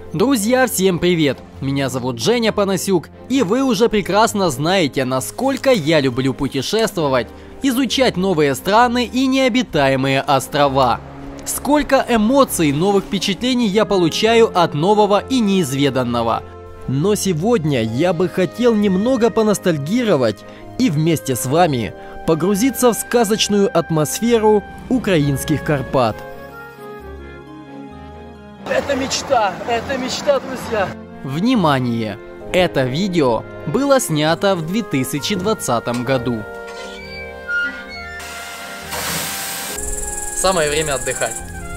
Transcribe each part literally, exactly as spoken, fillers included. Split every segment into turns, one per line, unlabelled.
Друзья, всем привет! Меня зовут Женя Панасюк, и вы уже прекрасно знаете, насколько я люблю путешествовать, изучать новые страны и необитаемые острова. Сколько эмоций, новых впечатлений я получаю от нового и неизведанного. Но сегодня я бы хотел немного поностальгировать и вместе с вами погрузиться в сказочную атмосферу украинских Карпат.
Это мечта, это мечта, друзья!
Внимание! Это видео было снято в две тысячи двадцатом году.
Самое время отдыхать.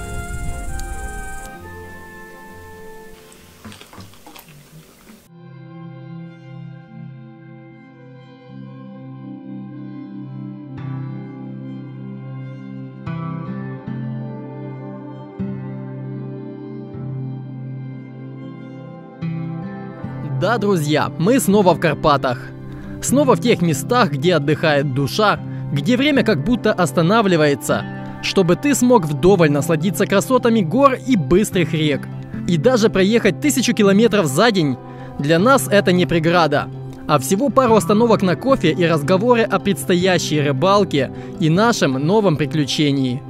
Да, друзья, мы снова в Карпатах. Снова в тех местах, где отдыхает душа, где время как будто останавливается, чтобы ты смог вдоволь насладиться красотами гор и быстрых рек. И даже проехать тысячу километров за день для нас это не преграда, а всего пару остановок на кофе и разговоры о предстоящей рыбалке и нашем новом приключении.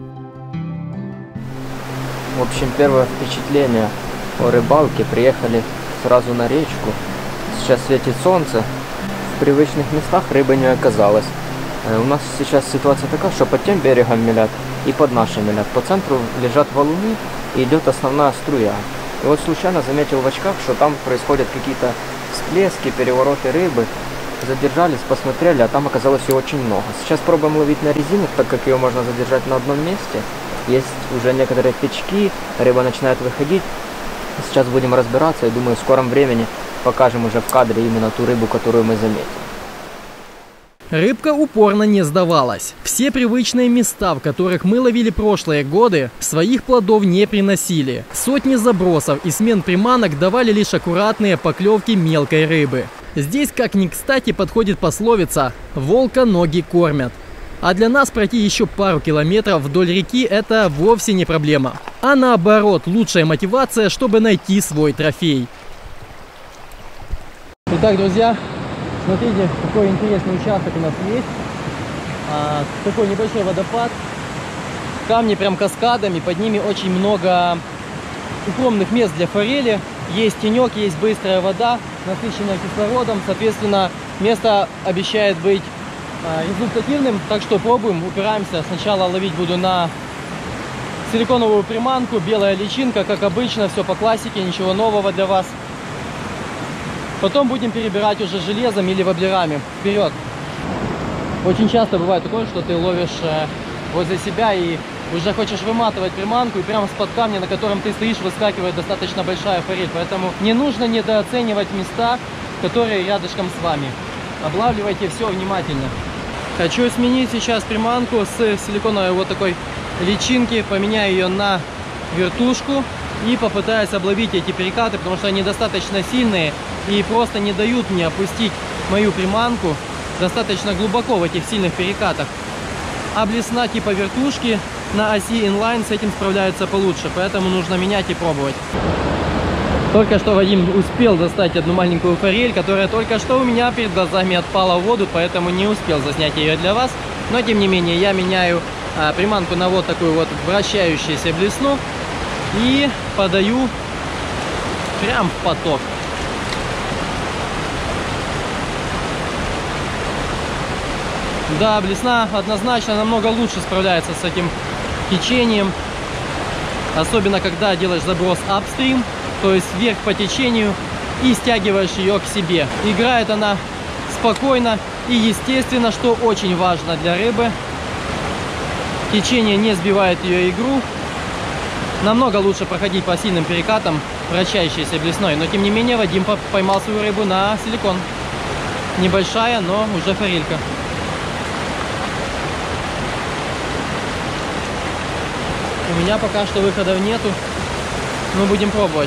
В общем, первое впечатление о рыбалке. Приехали сразу на речку. Сейчас светит солнце. В привычных местах рыбы не оказалось. У нас сейчас ситуация такая, что под тем берегом мелят и под нашим мелят. По центру лежат валуны и идет основная струя. И вот случайно заметил в очках, что там происходят какие-то всплески, перевороты рыбы. Задержались, посмотрели, а там оказалось ее очень много. Сейчас пробуем ловить на резину, так как ее можно задержать на одном месте. Есть уже некоторые пячки, рыба начинает выходить. Сейчас будем разбираться и думаю, в скором времени покажем уже в кадре именно ту рыбу, которую мы заметили.
Рыбка упорно не сдавалась. Все привычные места, в которых мы ловили прошлые годы, своих плодов не приносили. Сотни забросов и смен приманок давали лишь аккуратные поклевки мелкой рыбы. Здесь как ни кстати подходит пословица «волка ноги кормят». А для нас пройти еще пару километров вдоль реки – это вовсе не проблема. А наоборот, лучшая мотивация, чтобы найти свой трофей. Итак, друзья, смотрите, какой интересный участок у нас есть. А, такой небольшой водопад. Камни прям каскадами, под ними очень много укромных мест для форели. Есть тенек, есть быстрая вода, насыщенная кислородом. Соответственно, место обещает быть результативным, так что пробуем, упираемся. Сначала ловить буду на силиконовую приманку, белая личинка, как обычно, все по классике, ничего нового для вас. Потом будем перебирать уже железом или воблерами. Вперед! Очень часто бывает такое, что ты ловишь возле себя и уже хочешь выматывать приманку, и прямо с-под камня, на котором ты стоишь, выскакивает достаточно большая форель. Поэтому не нужно недооценивать места, которые рядышком с вами. Облавливайте все внимательно. Хочу сменить сейчас приманку с силиконовой вот такой личинки, поменяю ее на вертушку и попытаюсь обловить эти перекаты, потому что они достаточно сильные и просто не дают мне опустить мою приманку достаточно глубоко в этих сильных перекатах. А блесна типа вертушки на оси инлайн с этим справляются получше, поэтому нужно менять и пробовать. Только что Вадим успел достать одну маленькую форель, которая только что у меня перед глазами отпала в воду, поэтому не успел заснять ее для вас. Но тем не менее я меняю а, приманку на вот такую вот вращающуюся блесну и подаю прям в поток. Да, блесна однозначно намного лучше справляется с этим течением, особенно когда делаешь заброс апстрим, то есть вверх по течению, и стягиваешь ее к себе. Играет она спокойно и естественно, что очень важно для рыбы, течение не сбивает ее игру. Намного лучше проходить по сильным перекатам вращающейся блесной, но тем не менее Вадим поймал свою рыбу на силикон. Небольшая, но уже форелька. У меня пока что выходов нету, но будем пробовать.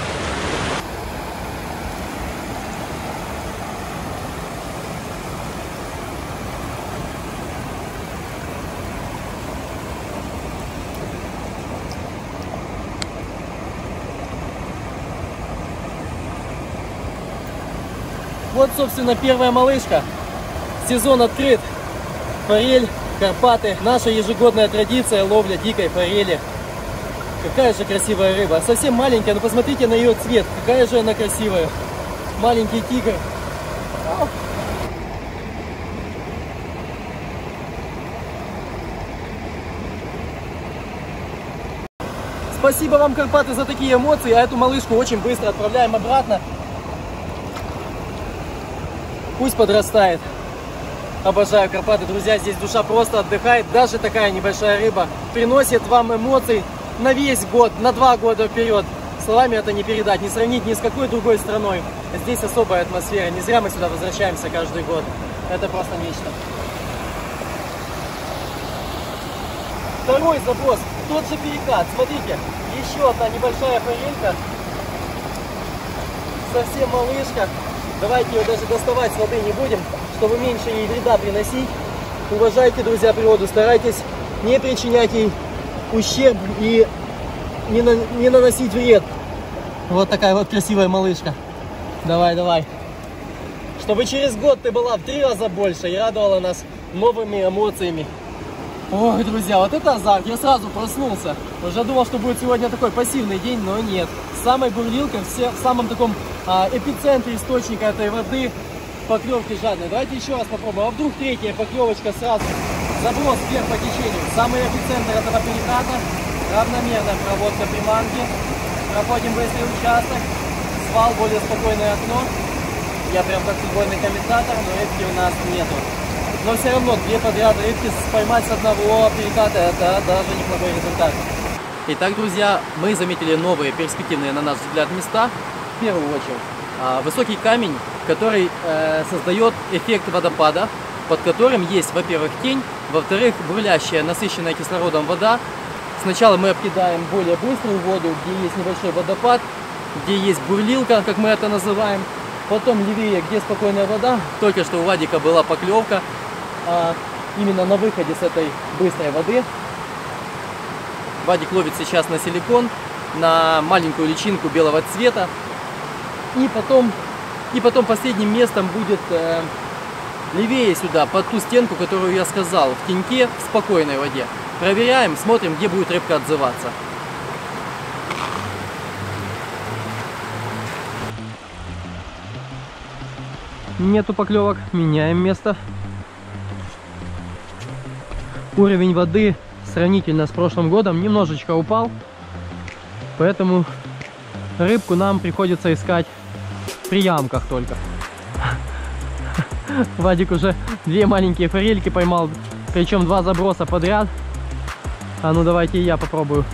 Вот, собственно, первая малышка. Сезон открыт. Форель, Карпаты. Наша ежегодная традиция ловля дикой форели. Какая же красивая рыба. Совсем маленькая, но посмотрите на ее цвет. Какая же она красивая. Маленький тигр. Ау. Спасибо вам, Карпаты, за такие эмоции. А эту малышку очень быстро отправляем обратно. Пусть подрастает. Обожаю Карпаты, друзья. Здесь душа просто отдыхает. Даже такая небольшая рыба приносит вам эмоций на весь год, на два года вперед. Словами это не передать, не сравнить ни с какой другой страной. Здесь особая атмосфера. Не зря мы сюда возвращаемся каждый год. Это просто нечто. Второй заброс. Тот же перекат. Смотрите, еще одна небольшая форелька. Совсем малышка. Давайте ее даже доставать с воды не будем, чтобы меньше ей вреда приносить. Уважайте, друзья, природу. Старайтесь не причинять ей ущерб и не, на, не наносить вред. Вот такая вот красивая малышка. Давай, давай. Чтобы через год ты была в три раза больше и радовала нас новыми эмоциями. Ой, друзья, вот это азарт. Я сразу проснулся. Уже думал, что будет сегодня такой пассивный день, но нет. С самой бурлилкой, в самом таком а, эпицентре источника этой воды, поклевки жадные. Давайте еще раз попробуем. А вдруг третья поклевочка сразу. Заброс вверх по течению. Самый эпицентр этого переката. Равномерная проводка приманки. Проходим быстрый участок. Свал, более спокойное окно. Я прям как футбольный комментатор, но рыбки у нас нету. Но все равно две подряд рыбки поймать с одного переката — это даже неплохой результат. Итак, друзья, мы заметили новые перспективные, на наш взгляд, места. В первую очередь высокий камень, который э, создает эффект водопада, под которым есть, во-первых, тень, во-вторых, бурлящая, насыщенная кислородом вода. Сначала мы обкидаем более быструю воду, где есть небольшой водопад, где есть бурлилка, как мы это называем. Потом левее, где спокойная вода. Только что у Вадика была поклевка а, именно на выходе с этой быстрой воды. Вадик ловит сейчас на силикон, на маленькую личинку белого цвета. И потом, и потом последним местом будет э, левее сюда, под ту стенку, которую я сказал, в теньке, в спокойной воде. Проверяем, смотрим, где будет рыбка отзываться. Нету поклевок, меняем место. Уровень воды сравнительно с прошлым годом немножечко упал, поэтому рыбку нам приходится искать при ямках только. Вадик уже две маленькие форельки поймал, причем два заброса подряд. А ну давайте я попробую.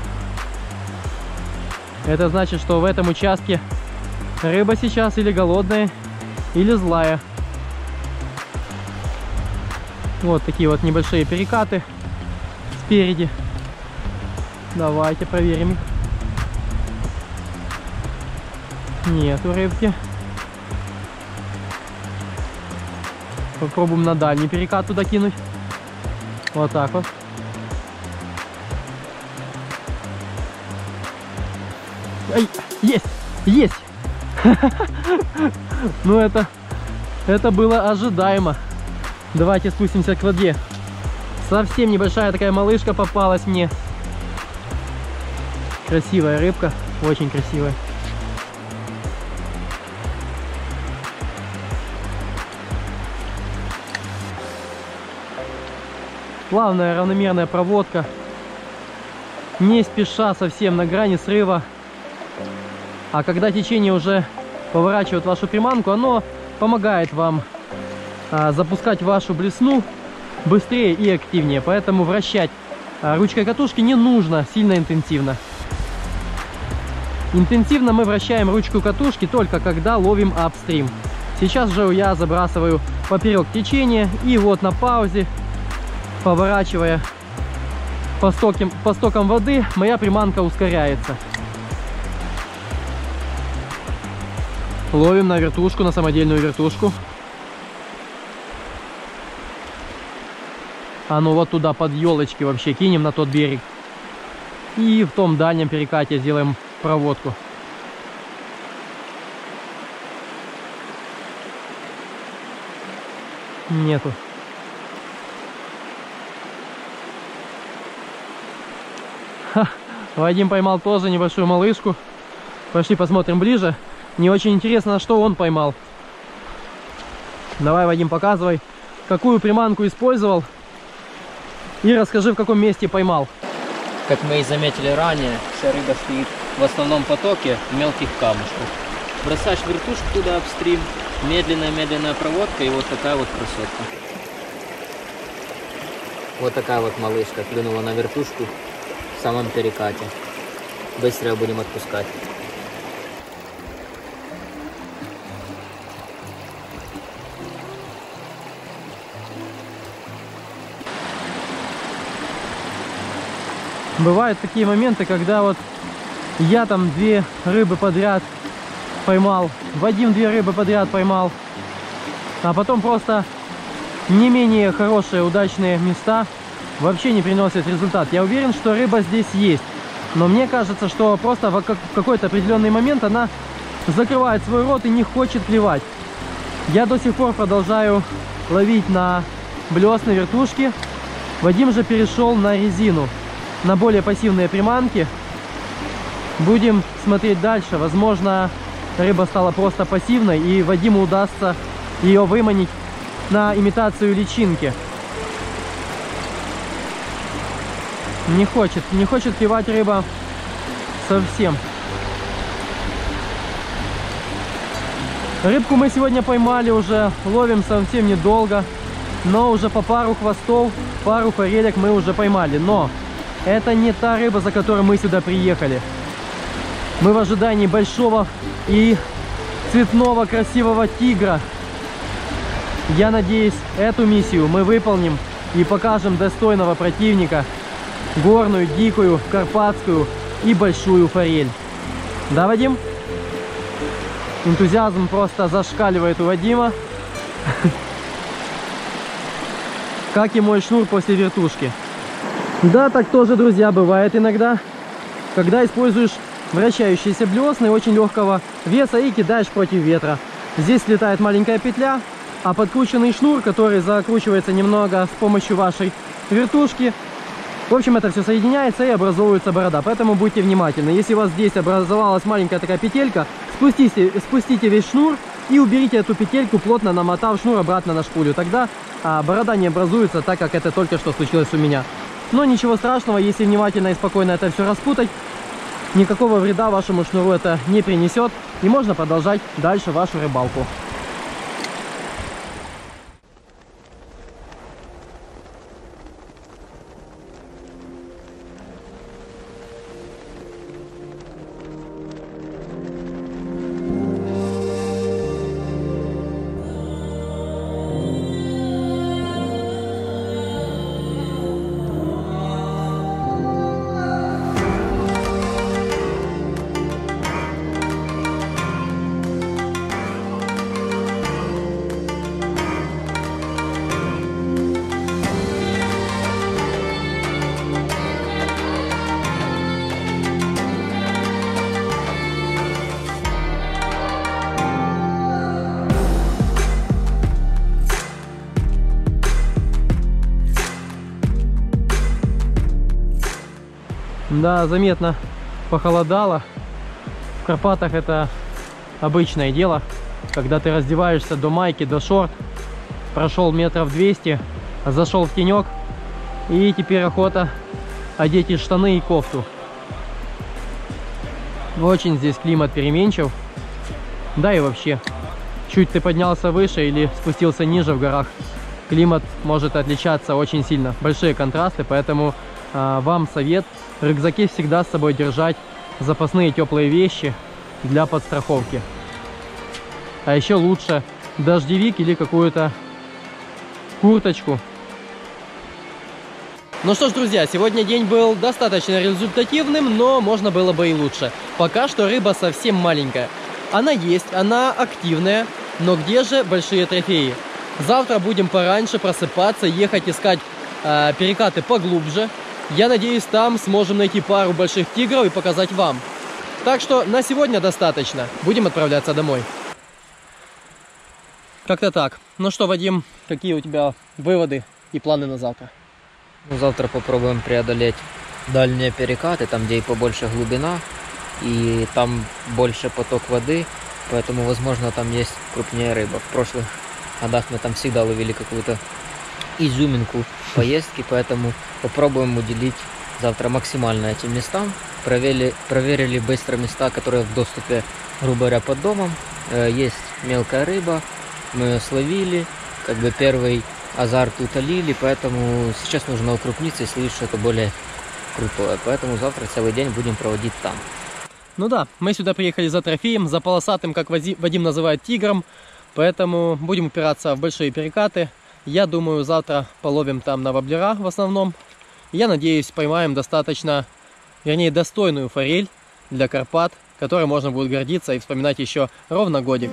Это значит, что в этом участке рыба сейчас или голодная, или злая. Вот такие вот небольшие перекаты спереди. Давайте проверим их. Нету рыбки. Попробуем на дальний перекат туда кинуть. Вот так вот. Ай, есть! Есть! Ну это, это было ожидаемо. Давайте спустимся к воде. Совсем небольшая такая малышка попалась мне. Красивая рыбка, очень красивая. Плавная равномерная проводка. Не спеша, совсем на грани срыва. А когда течение уже поворачивает вашу приманку, оно помогает вам а, запускать вашу блесну быстрее и активнее. Поэтому вращать а, ручкой катушки не нужно сильно интенсивно. Интенсивно мы вращаем ручку катушки только когда ловим апстрим. Сейчас же я забрасываю поперек течения, и вот на паузе, поворачивая по стокам, по стокам воды, моя приманка ускоряется. Ловим на вертушку, на самодельную вертушку. А ну вот туда под елочки вообще кинем, на тот берег. И в том дальнем перекате сделаем проводку. Нету. Ха, Вадим поймал тоже небольшую малышку. Пошли посмотрим ближе. Мне очень интересно, что он поймал. Давай, Вадим, показывай, какую приманку использовал. И расскажи, в каком месте поймал.
Как мы и заметили ранее, вся рыба стоит в основном потоке мелких камушков. Бросаешь вертушку туда апстрим, медленная-медленная проводка, и вот такая вот красотка. Вот такая вот малышка клюнула на вертушку в самом перекате. Быстро ее будем отпускать.
Бывают такие моменты, когда вот я там две рыбы подряд поймал, Вадим две рыбы подряд поймал, а потом просто не менее хорошие, удачные места вообще не приносят результат. Я уверен, что рыба здесь есть, но мне кажется, что просто в какой-то определенный момент она закрывает свой рот и не хочет клевать. Я до сих пор продолжаю ловить на блесны, вертушки. Вадим же перешел на резину, на более пассивные приманки. Будем смотреть дальше. Возможно, рыба стала просто пассивной, и Вадиму удастся ее выманить на имитацию личинки. Не хочет, не хочет клевать рыба совсем. Рыбку мы сегодня поймали уже, ловим совсем недолго, но уже по пару хвостов, пару форелек мы уже поймали. Но это не та рыба, за которой мы сюда приехали. Мы в ожидании большого и цветного красивого тигра. Я надеюсь, эту миссию мы выполним и покажем достойного противника. Горную, дикую, карпатскую и большую форель. Да, Вадим? Энтузиазм просто зашкаливает у Вадима. Как и мой шнур после вертушки. Да, так тоже, друзья, бывает иногда, когда используешь вращающиеся блесны очень легкого веса и кидаешь против ветра. Здесь слетает маленькая петля, а подкрученный шнур, который закручивается немного с помощью вашей вертушки, в общем, это все соединяется и образовывается борода. Поэтому будьте внимательны. Если у вас здесь образовалась маленькая такая петелька, спустите, спустите весь шнур и уберите эту петельку, плотно намотав шнур обратно на шпулю. Тогда а, борода не образуется, так как это только что случилось у меня. Но ничего страшного, если внимательно и спокойно это все распутать, никакого вреда вашему шнуру это не принесет. И можно продолжать дальше вашу рыбалку. Да, заметно похолодало. В Карпатах это обычное дело, когда ты раздеваешься до майки, до шорт, прошел метров двести, зашел в тенек, и теперь охота одеть и штаны, и кофту. Очень здесь климат переменчив. Да и вообще, чуть ты поднялся выше или спустился ниже в горах, климат может отличаться очень сильно. Большие контрасты, поэтому а, вам совет: в рюкзаке всегда с собой держать запасные теплые вещи для подстраховки. А еще лучше дождевик или какую-то курточку. Ну что ж, друзья, сегодня день был достаточно результативным, но можно было бы и лучше. Пока что рыба совсем маленькая. Она есть, она активная, но где же большие трофеи? Завтра будем пораньше просыпаться, ехать искать э, перекаты поглубже. Я надеюсь, там сможем найти пару больших тигров и показать вам. Так что на сегодня достаточно. Будем отправляться домой. Как-то так. Ну что, Вадим, какие у тебя выводы и планы на завтра?
Ну, завтра попробуем преодолеть дальние перекаты, там где и побольше глубина, и там больше поток воды, поэтому, возможно, там есть крупнее рыба. В прошлых годах мы там всегда ловили какую-то изюминку поездки, поэтому попробуем уделить завтра максимально этим местам. Проверили, проверили быстро места, которые в доступе, грубо говоря, под домом. Есть мелкая рыба, мы ее словили, как бы первый азарт утолили, поэтому сейчас нужно укрупниться и словить что-то более крутое. Поэтому завтра целый день будем проводить там.
Ну да, мы сюда приехали за трофеем, за полосатым, как Вадим называет, тигром. Поэтому будем упираться в большие перекаты. Я думаю, завтра половим там на воблера в основном. Я надеюсь, поймаем достаточно, вернее, достойную форель для Карпат, которой можно будет гордиться и вспоминать еще ровно годик.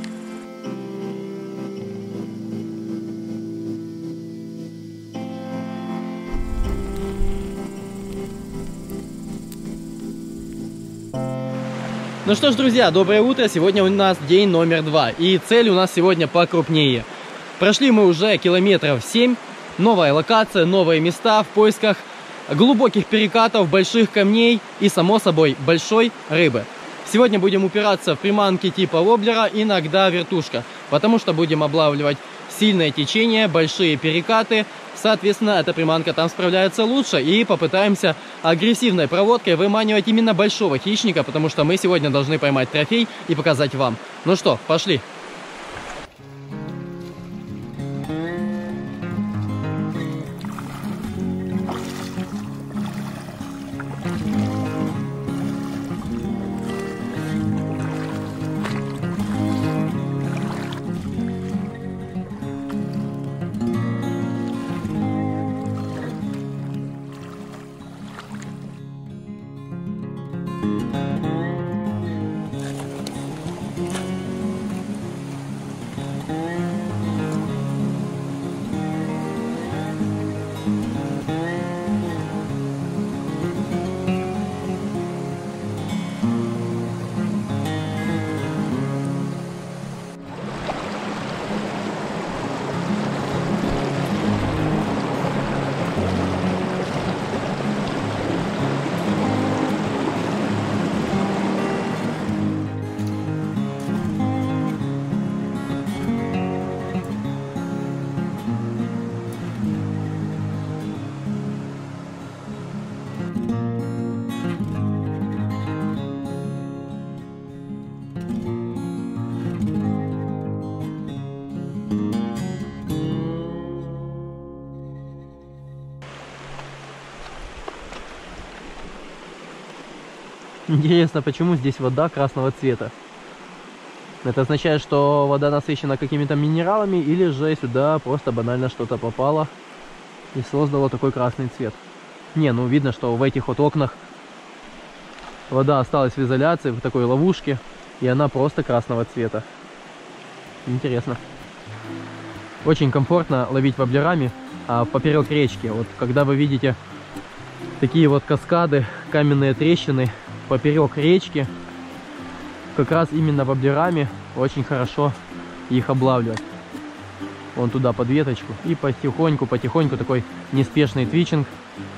Ну что ж, друзья, доброе утро. Сегодня у нас день номер два. И цель у нас сегодня покрупнее. Прошли мы уже километров семь. Новая локация, новые места в поисках глубоких перекатов, больших камней и, само собой, большой рыбы. Сегодня будем упираться в приманки типа воблера, иногда вертушка. Потому что будем облавливать сильное течение, большие перекаты. Соответственно, эта приманка там справляется лучше. И попытаемся агрессивной проводкой выманивать именно большого хищника, потому что мы сегодня должны поймать трофей и показать вам. Ну что, пошли! Интересно, почему здесь вода красного цвета? Это означает, что вода насыщена какими-то минералами, или же сюда просто банально что-то попало и создало такой красный цвет. Не, ну видно, что в этих вот окнах вода осталась в изоляции, в такой ловушке, и она просто красного цвета. Интересно. Очень комфортно ловить воблерами а поперек речки. Вот когда вы видите такие вот каскады, каменные трещины поперек речки, как раз именно воблерами очень хорошо их облавливать. Вон туда под веточку и потихоньку, потихоньку такой неспешный твичинг.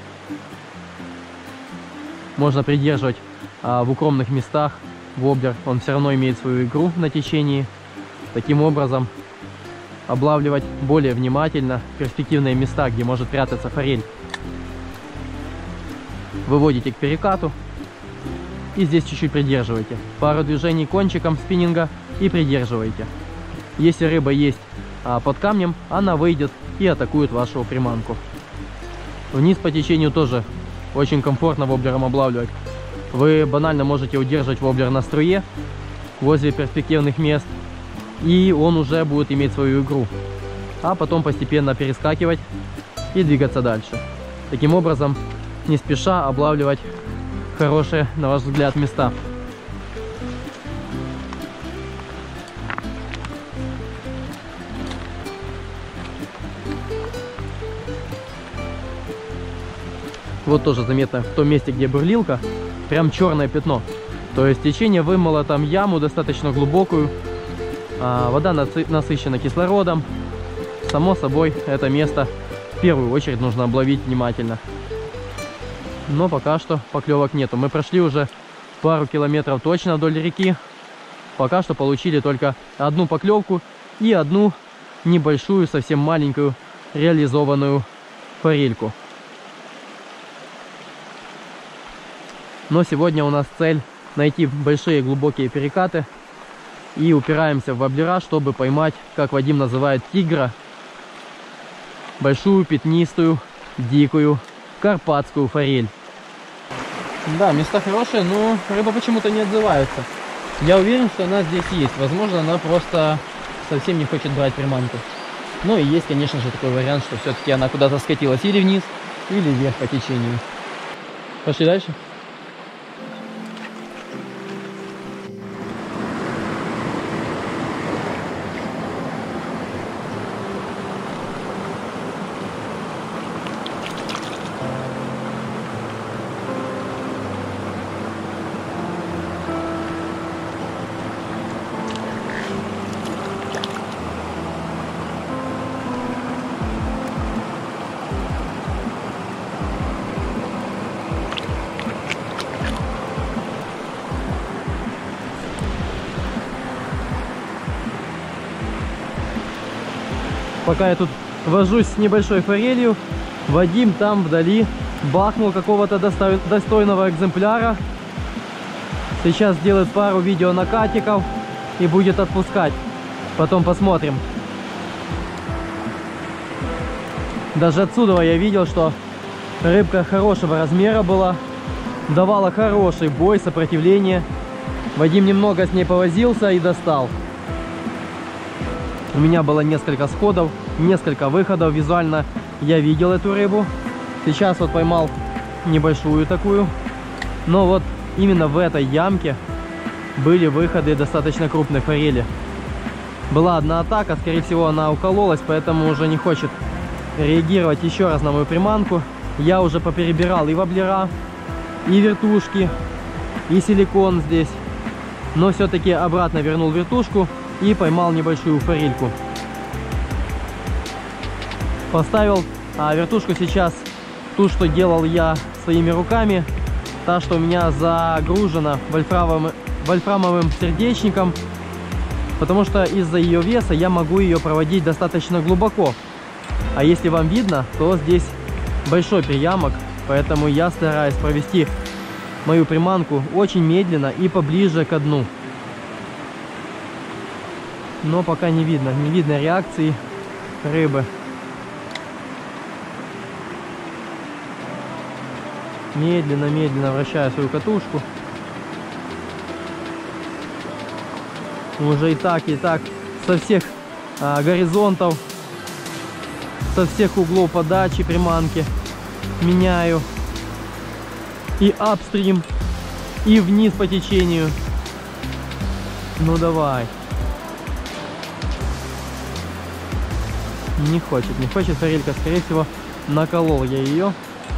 Можно придерживать а, в укромных местах воблер, он все равно имеет свою игру на течении. Таким образом облавливать более внимательно перспективные места, где может прятаться форель. Выводите к перекату и здесь чуть-чуть придерживаете. Пару движений кончиком спиннинга и придерживаете. Если рыба есть а, под камнем, она выйдет и атакует вашу приманку. Вниз по течению тоже очень комфортно воблером облавливать. Вы банально можете удерживать воблер на струе возле перспективных мест, и он уже будет иметь свою игру. А потом постепенно перескакивать и двигаться дальше. Таким образом, не спеша облавливать хорошие, на ваш взгляд, места. Вот тоже заметно в том месте, где бурлилка, прям черное пятно. То есть течение вымыло там яму достаточно глубокую, А, вода насыщена кислородом. Само собой, это место в первую очередь нужно обловить внимательно. Но пока что поклевок нету. Мы прошли уже пару километров точно вдоль реки. Пока что получили только одну поклевку и одну небольшую, совсем маленькую реализованную форельку. Но сегодня у нас цель найти большие глубокие перекаты. И упираемся в воблера, чтобы поймать, как Вадим называет, тигра. Большую, пятнистую, дикую, карпатскую форель. Да, места хорошие, но рыба почему-то не отзывается. Я уверен, что она здесь есть. Возможно, она просто совсем не хочет брать приманку. Ну и есть, конечно же, такой вариант, что все-таки она куда-то скатилась или вниз, или вверх по течению. Пошли дальше. Пока я тут вожусь с небольшой форелью, Вадим там вдали бахнул какого-то достойного экземпляра. Сейчас сделает пару видео накатиков и будет отпускать. Потом посмотрим. Даже отсюда я видел, что рыбка хорошего размера была. Давала хороший бой, сопротивление. Вадим немного с ней повозился и достал. У меня было несколько сходов, несколько выходов. Визуально я видел эту рыбу. Сейчас вот поймал небольшую такую. Но вот именно в этой ямке были выходы достаточно крупной форели. Была одна атака, скорее всего она укололась, поэтому уже не хочет реагировать еще раз на мою приманку. Я уже поперебирал и воблера, и вертушки, и силикон здесь. Но все-таки обратно вернул вертушку и поймал небольшую форельку. Поставил а, вертушку сейчас ту, что делал я своими руками. Та, что у меня загружена вольфрамовым, вольфрамовым сердечником. Потому что из-за ее веса я могу ее проводить достаточно глубоко. А если вам видно, то здесь большой приямок. Поэтому я стараюсь провести мою приманку очень медленно и поближе ко дну. Но пока не видно, не видно реакции рыбы. Медленно-медленно вращаю свою катушку. Уже и так, и так со всех а, горизонтов, со всех углов подачи приманки меняю. И апстрим, и вниз по течению. Ну давай. Не хочет, не хочет форелька, скорее всего, наколол я ее.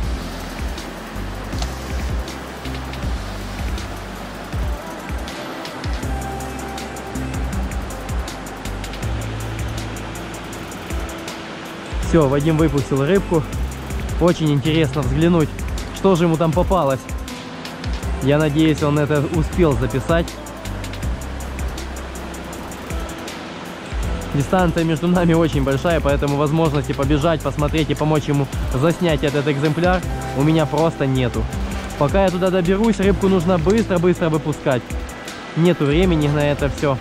Все, Вадим выпустил рыбку. Очень интересно взглянуть, что же ему там попалось. Я надеюсь, он это успел записать. Дистанция между нами очень большая, поэтому возможности побежать, посмотреть и помочь ему заснять этот экземпляр у меня просто нету. Пока я туда доберусь, рыбку нужно быстро-быстро выпускать. Нету времени на это все.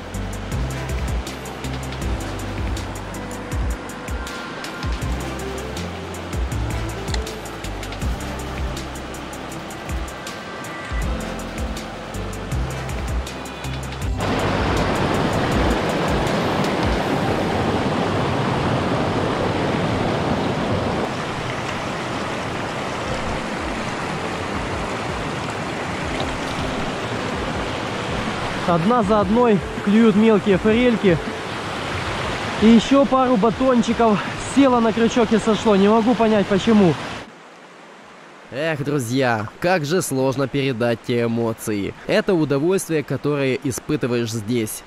Одна за одной клюют мелкие форельки. И еще пару батончиков село на крючок и сошло. Не могу понять, почему.
Эх, друзья, как же сложно передать те эмоции. Это удовольствие, которое испытываешь здесь.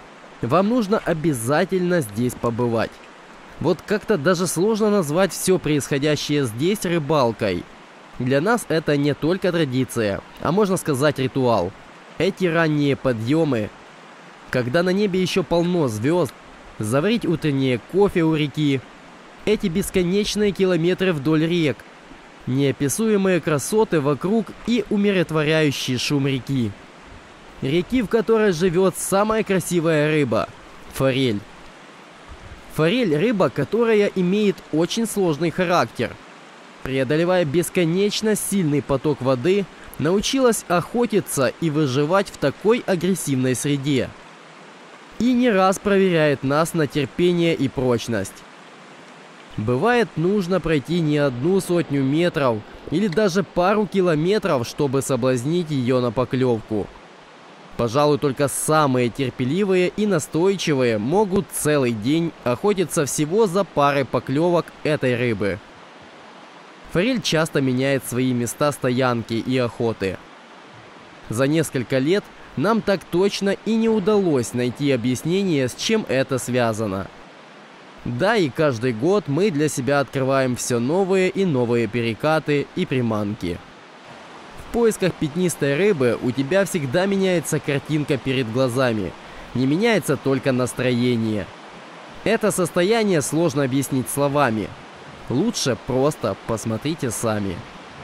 вам нужно обязательно здесь побывать. Вот как-то даже сложно назвать все происходящее здесь рыбалкой. Для нас это не только традиция, а можно сказать ритуал. Эти ранние подъемы, когда на небе еще полно звезд, заварить утреннее кофе у реки, эти бесконечные километры вдоль рек, неописуемые красоты вокруг и умиротворяющий шум реки. Реки, в которой живет самая красивая рыба – форель. Форель – рыба, которая имеет очень сложный характер. Преодолевая бесконечно сильный поток воды, научилась охотиться и выживать в такой агрессивной среде. И не раз проверяет нас на терпение и прочность. Бывает, нужно пройти не одну сотню метров или даже пару километров, чтобы соблазнить ее на поклевку. Пожалуй, только самые терпеливые и настойчивые могут целый день охотиться всего за парой поклевок этой рыбы. Форель часто меняет свои места стоянки и охоты. За несколько лет нам так точно и не удалось найти объяснение, с чем это связано. Да, и каждый год мы для себя открываем все новые и новые перекаты и приманки. В поисках пятнистой рыбы у тебя всегда меняется картинка перед глазами. Не меняется только настроение. Это состояние сложно объяснить словами. Лучше просто посмотрите сами.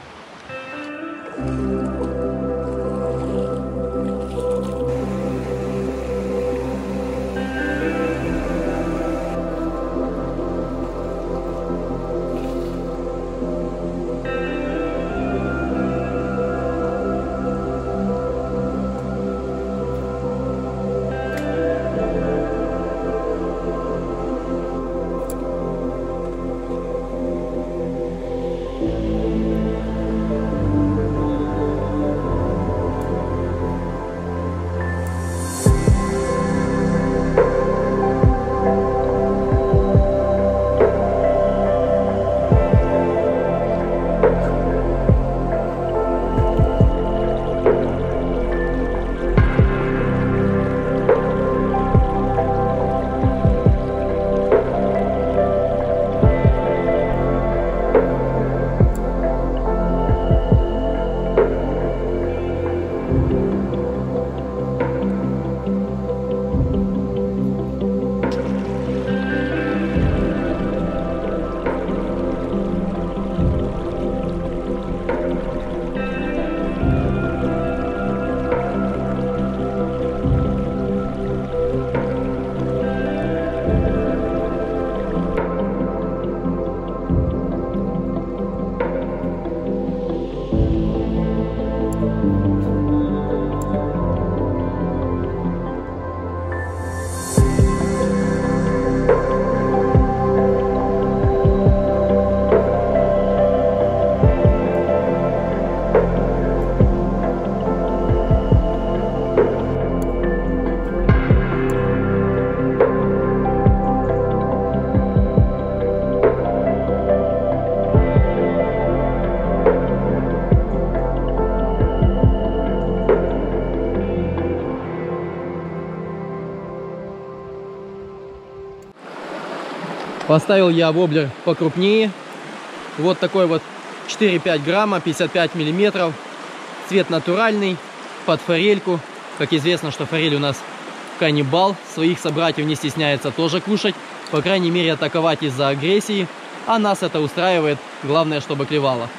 Поставил я воблер покрупнее. Вот такой вот четыре-пять грамма, пятьдесят пять миллиметров. Цвет натуральный, под форельку. Как известно, что форель у нас каннибал. Своих собратьев не стесняется тоже кушать. По крайней мере, атаковать из-за агрессии. А нас это устраивает. Главное, чтобы клевало.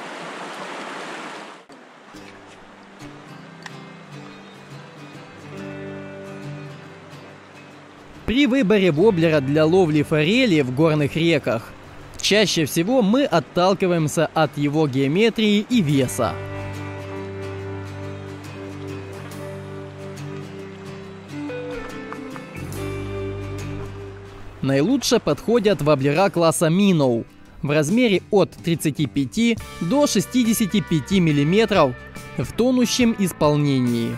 При выборе воблера для ловли форели в горных реках чаще всего мы отталкиваемся от его геометрии и веса. Наилучше подходят воблера класса Minnow в размере от тридцати пяти до шестидесяти пяти миллиметров в тонущем исполнении.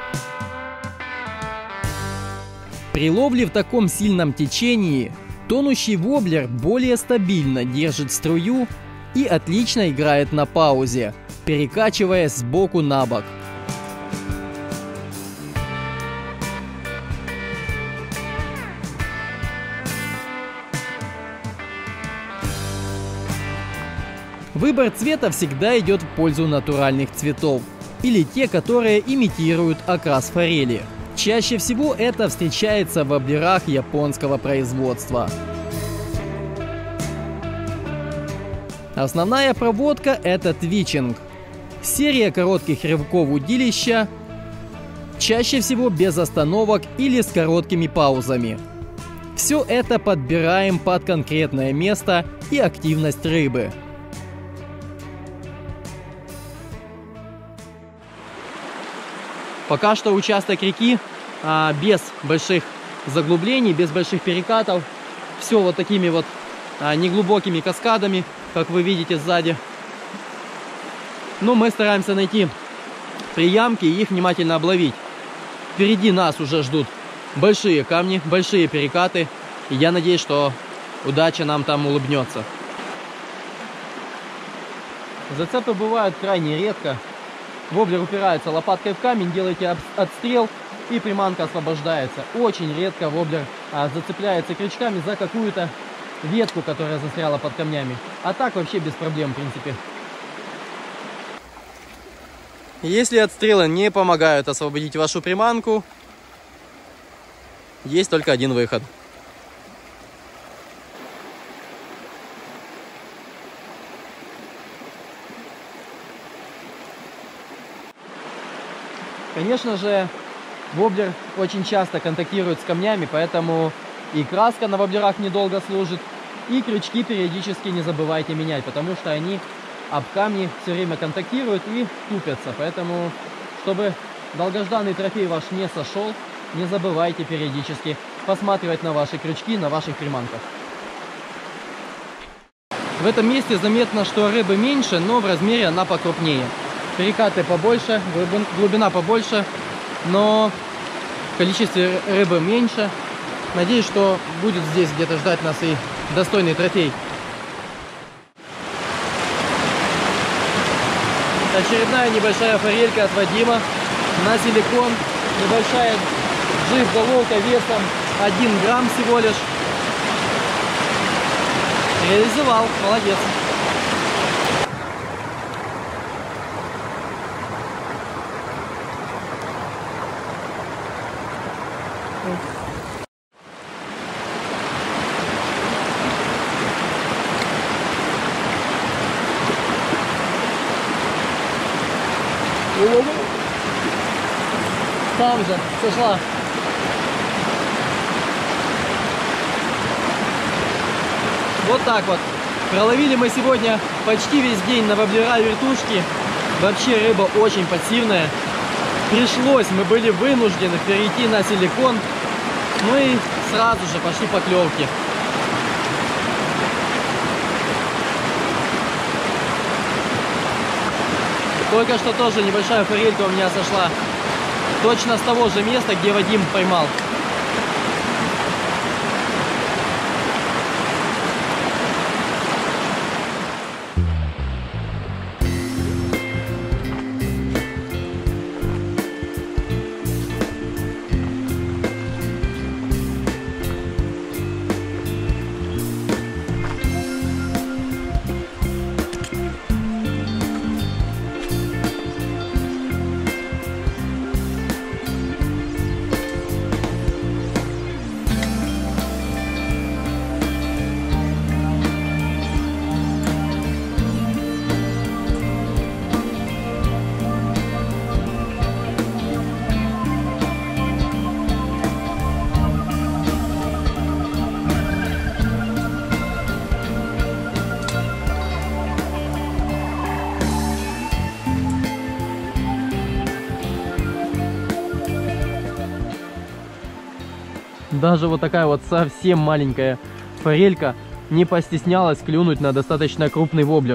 При ловле в таком сильном течении тонущий воблер более стабильно держит струю и отлично играет на паузе, перекачиваясь сбоку на бок.
Выбор цвета всегда идет в пользу натуральных цветов, или те, которые имитируют окрас форели. Чаще всего это встречается в воблерах японского производства. Основная проводка – это твичинг. Серия коротких рывков удилища, чаще всего без остановок или с короткими паузами. Все это подбираем под конкретное место и активность рыбы.
Пока что участок реки а, без больших заглублений, без больших перекатов. Все вот такими вот а, неглубокими каскадами, как вы видите сзади. Но мы стараемся найти приямки и их внимательно обловить. Впереди нас уже ждут большие камни, большие перекаты. И я надеюсь, что удача нам там улыбнется. Зацепы бывают крайне редко. Воблер упирается лопаткой в камень, делаете отстрел, и приманка освобождается. Очень редко воблер а, зацепляется крючками за какую-то ветку, которая застряла под камнями. А так вообще без проблем, в принципе. Если отстрелы не помогают освободить вашу приманку, есть только один выход. Конечно же, воблер очень часто контактирует с камнями, поэтому и краска на воблерах недолго служит, и крючки периодически не забывайте менять, потому что они об камни все время контактируют и тупятся. Поэтому, чтобы долгожданный трофей ваш не сошел, не забывайте периодически посматривать на ваши крючки, на ваших приманках. В этом месте заметно, что рыбы меньше, но в размере она покрупнее. Перекаты побольше, глубина побольше, но в количестве рыбы меньше. Надеюсь, что будет здесь где-то ждать нас и достойный трофей. Очередная небольшая форелька от Вадима на силикон. Небольшая джиг-головка весом один грамм всего лишь. Реализовал, молодец. Там же сошла. Вот так вот. Проловили мы сегодня почти весь день на воблера вертушки. Вообще рыба очень пассивная. Пришлось, мы были вынуждены перейти на силикон. Ну и сразу же пошли поклевки. Только что тоже небольшая форелька у меня сошла. Точно с того же места, где Вадим поймал. Даже вот такая вот совсем маленькая форелька не постеснялась клюнуть на достаточно крупный воблер.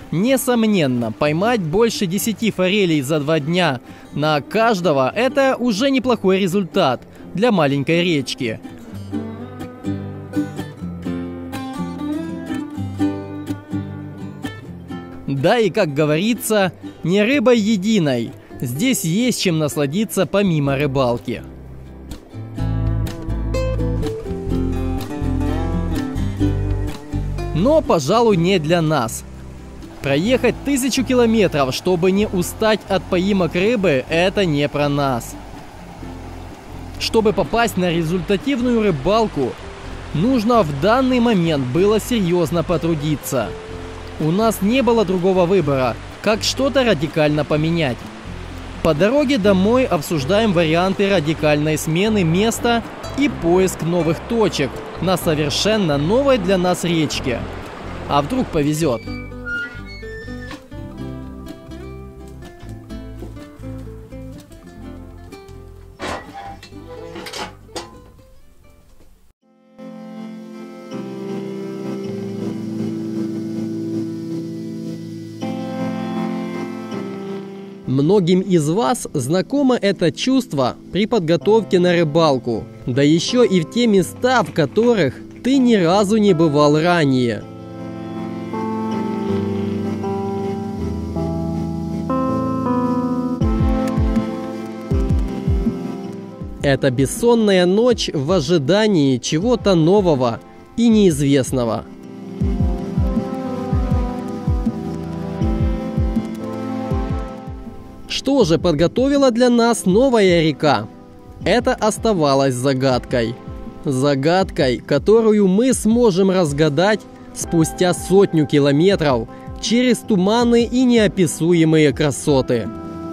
Несомненно, поймать больше десяти форелей за два дня на каждого – это уже неплохой результат для маленькой речки. Да и, как говорится, не рыбой единой. Здесь есть чем насладиться помимо рыбалки. Но, пожалуй, не для нас. Проехать тысячу километров, чтобы не устать от поимок рыбы, это не про нас. Чтобы попасть на результативную рыбалку, нужно в данный момент было серьезно потрудиться. У нас не было другого выбора, как что-то радикально поменять. По дороге домой обсуждаем варианты радикальной смены места и поиск новых точек на совершенно новой для нас речке. А вдруг повезет? Многим из вас знакомо это чувство при подготовке на рыбалку, да еще и в те места, в которых ты ни разу не бывал ранее. Это бессонная ночь в ожидании чего-то нового и неизвестного. Что же подготовила для нас новая река? Это оставалось загадкой. Загадкой, которую мы сможем разгадать спустя сотню километров через туманы и неописуемые красоты.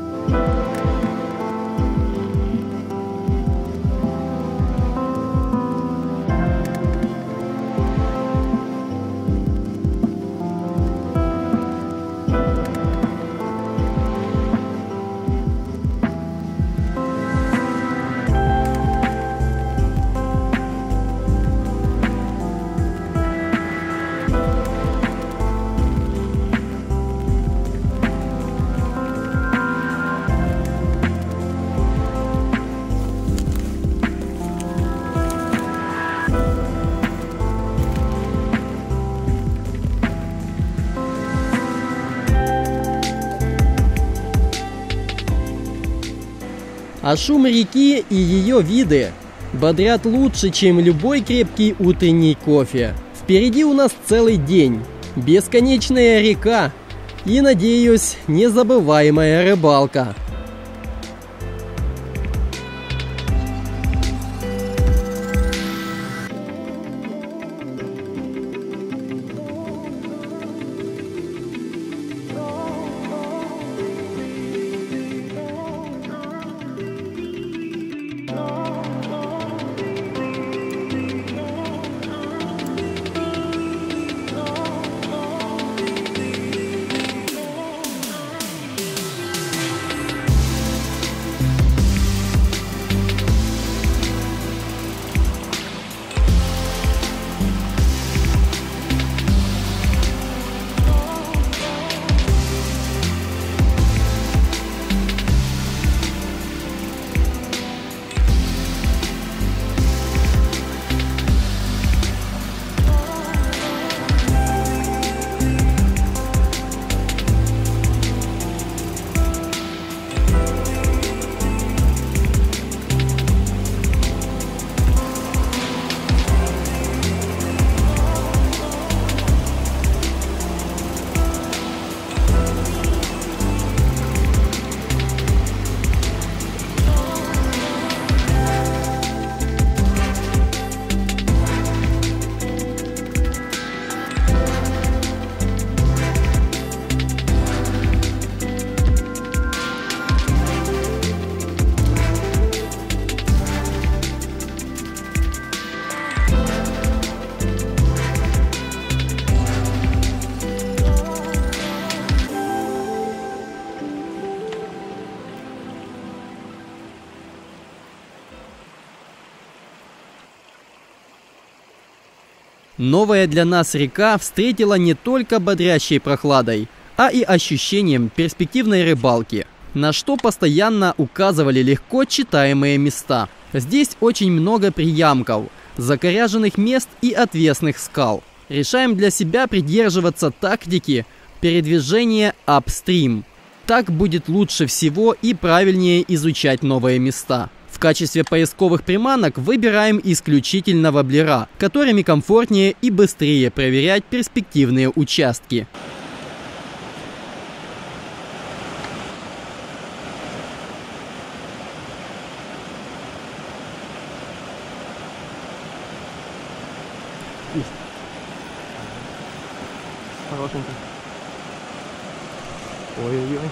А шум реки и ее виды бодрят лучше, чем любой крепкий утренний кофе. Впереди у нас целый день, бесконечная река и, надеюсь, незабываемая рыбалка. Новая для нас река встретила не только бодрящей прохладой,
а и ощущением перспективной рыбалки, на что постоянно указывали легко читаемые места. Здесь очень много приямков, закоряженных мест и отвесных скал. Решаем для себя придерживаться тактики передвижения апстрим. Так будет лучше всего и правильнее изучать новые места. В качестве поисковых приманок выбираем исключительно воблера, которыми комфортнее и быстрее проверять перспективные участки.
Хорошенький. Ой-ой-ой.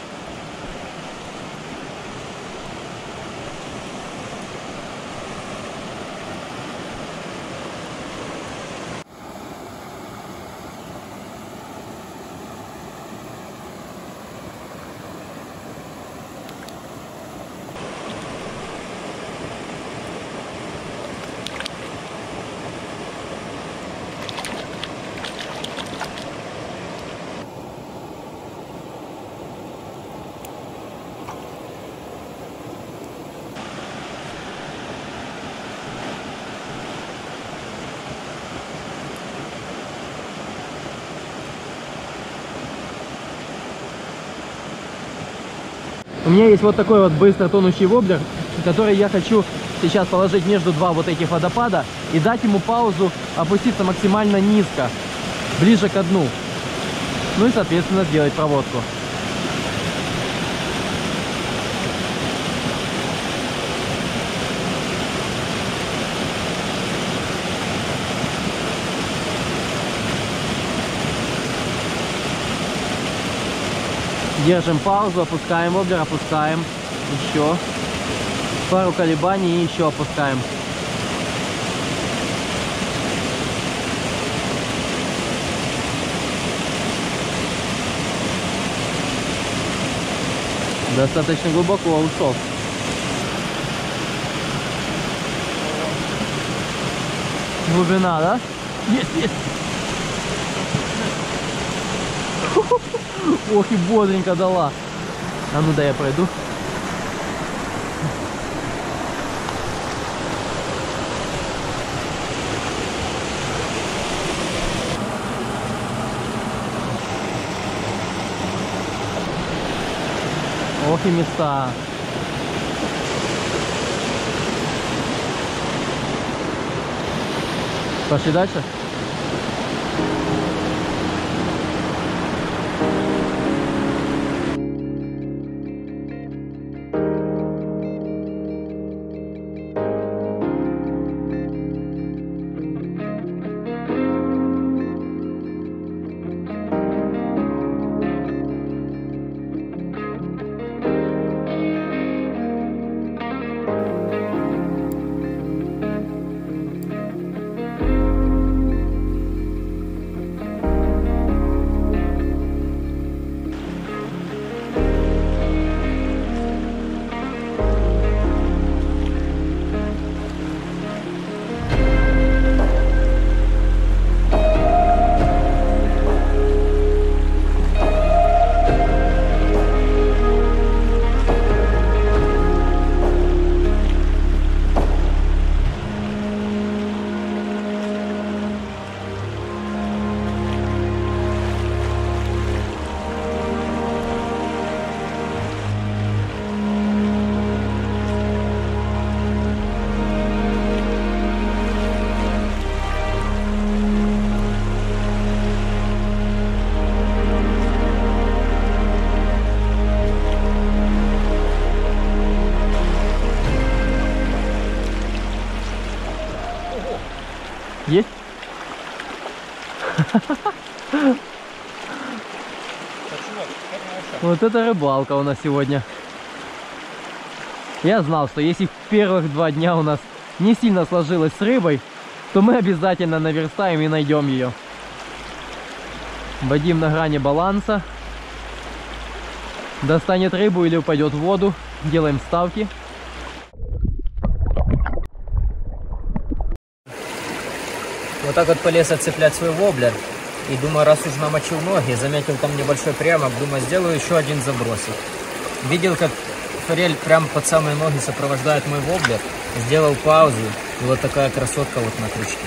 У меня есть вот такой вот быстро тонущий воблер, который я хочу сейчас положить между два вот этих водопада и дать ему паузу опуститься максимально низко, ближе к дну. Ну и, соответственно, сделать проводку. Держим паузу, опускаем воблер, опускаем. Еще пару колебаний и еще опускаем. Достаточно глубоко ушел. Глубина, да? Есть, есть. Ох и бодренько дала. А ну да я пройду. Ох и места. Пошли дальше. Есть? Вот это рыбалка у нас сегодня. Я знал, что если первых два дня у нас не сильно сложилось с рыбой, то мы обязательно наверстаем и найдем ее. Вадим на грани баланса. Достанет рыбу или упадет в воду. Делаем ставки.
Вот так вот полез отцеплять свой воблер. И думаю, раз уж намочил ноги, заметил там небольшой прямок, думаю, сделаю еще один забросик. Видел, как форель прям под самые ноги сопровождает мой воблер. Сделал паузу, и вот такая красотка вот на крючке.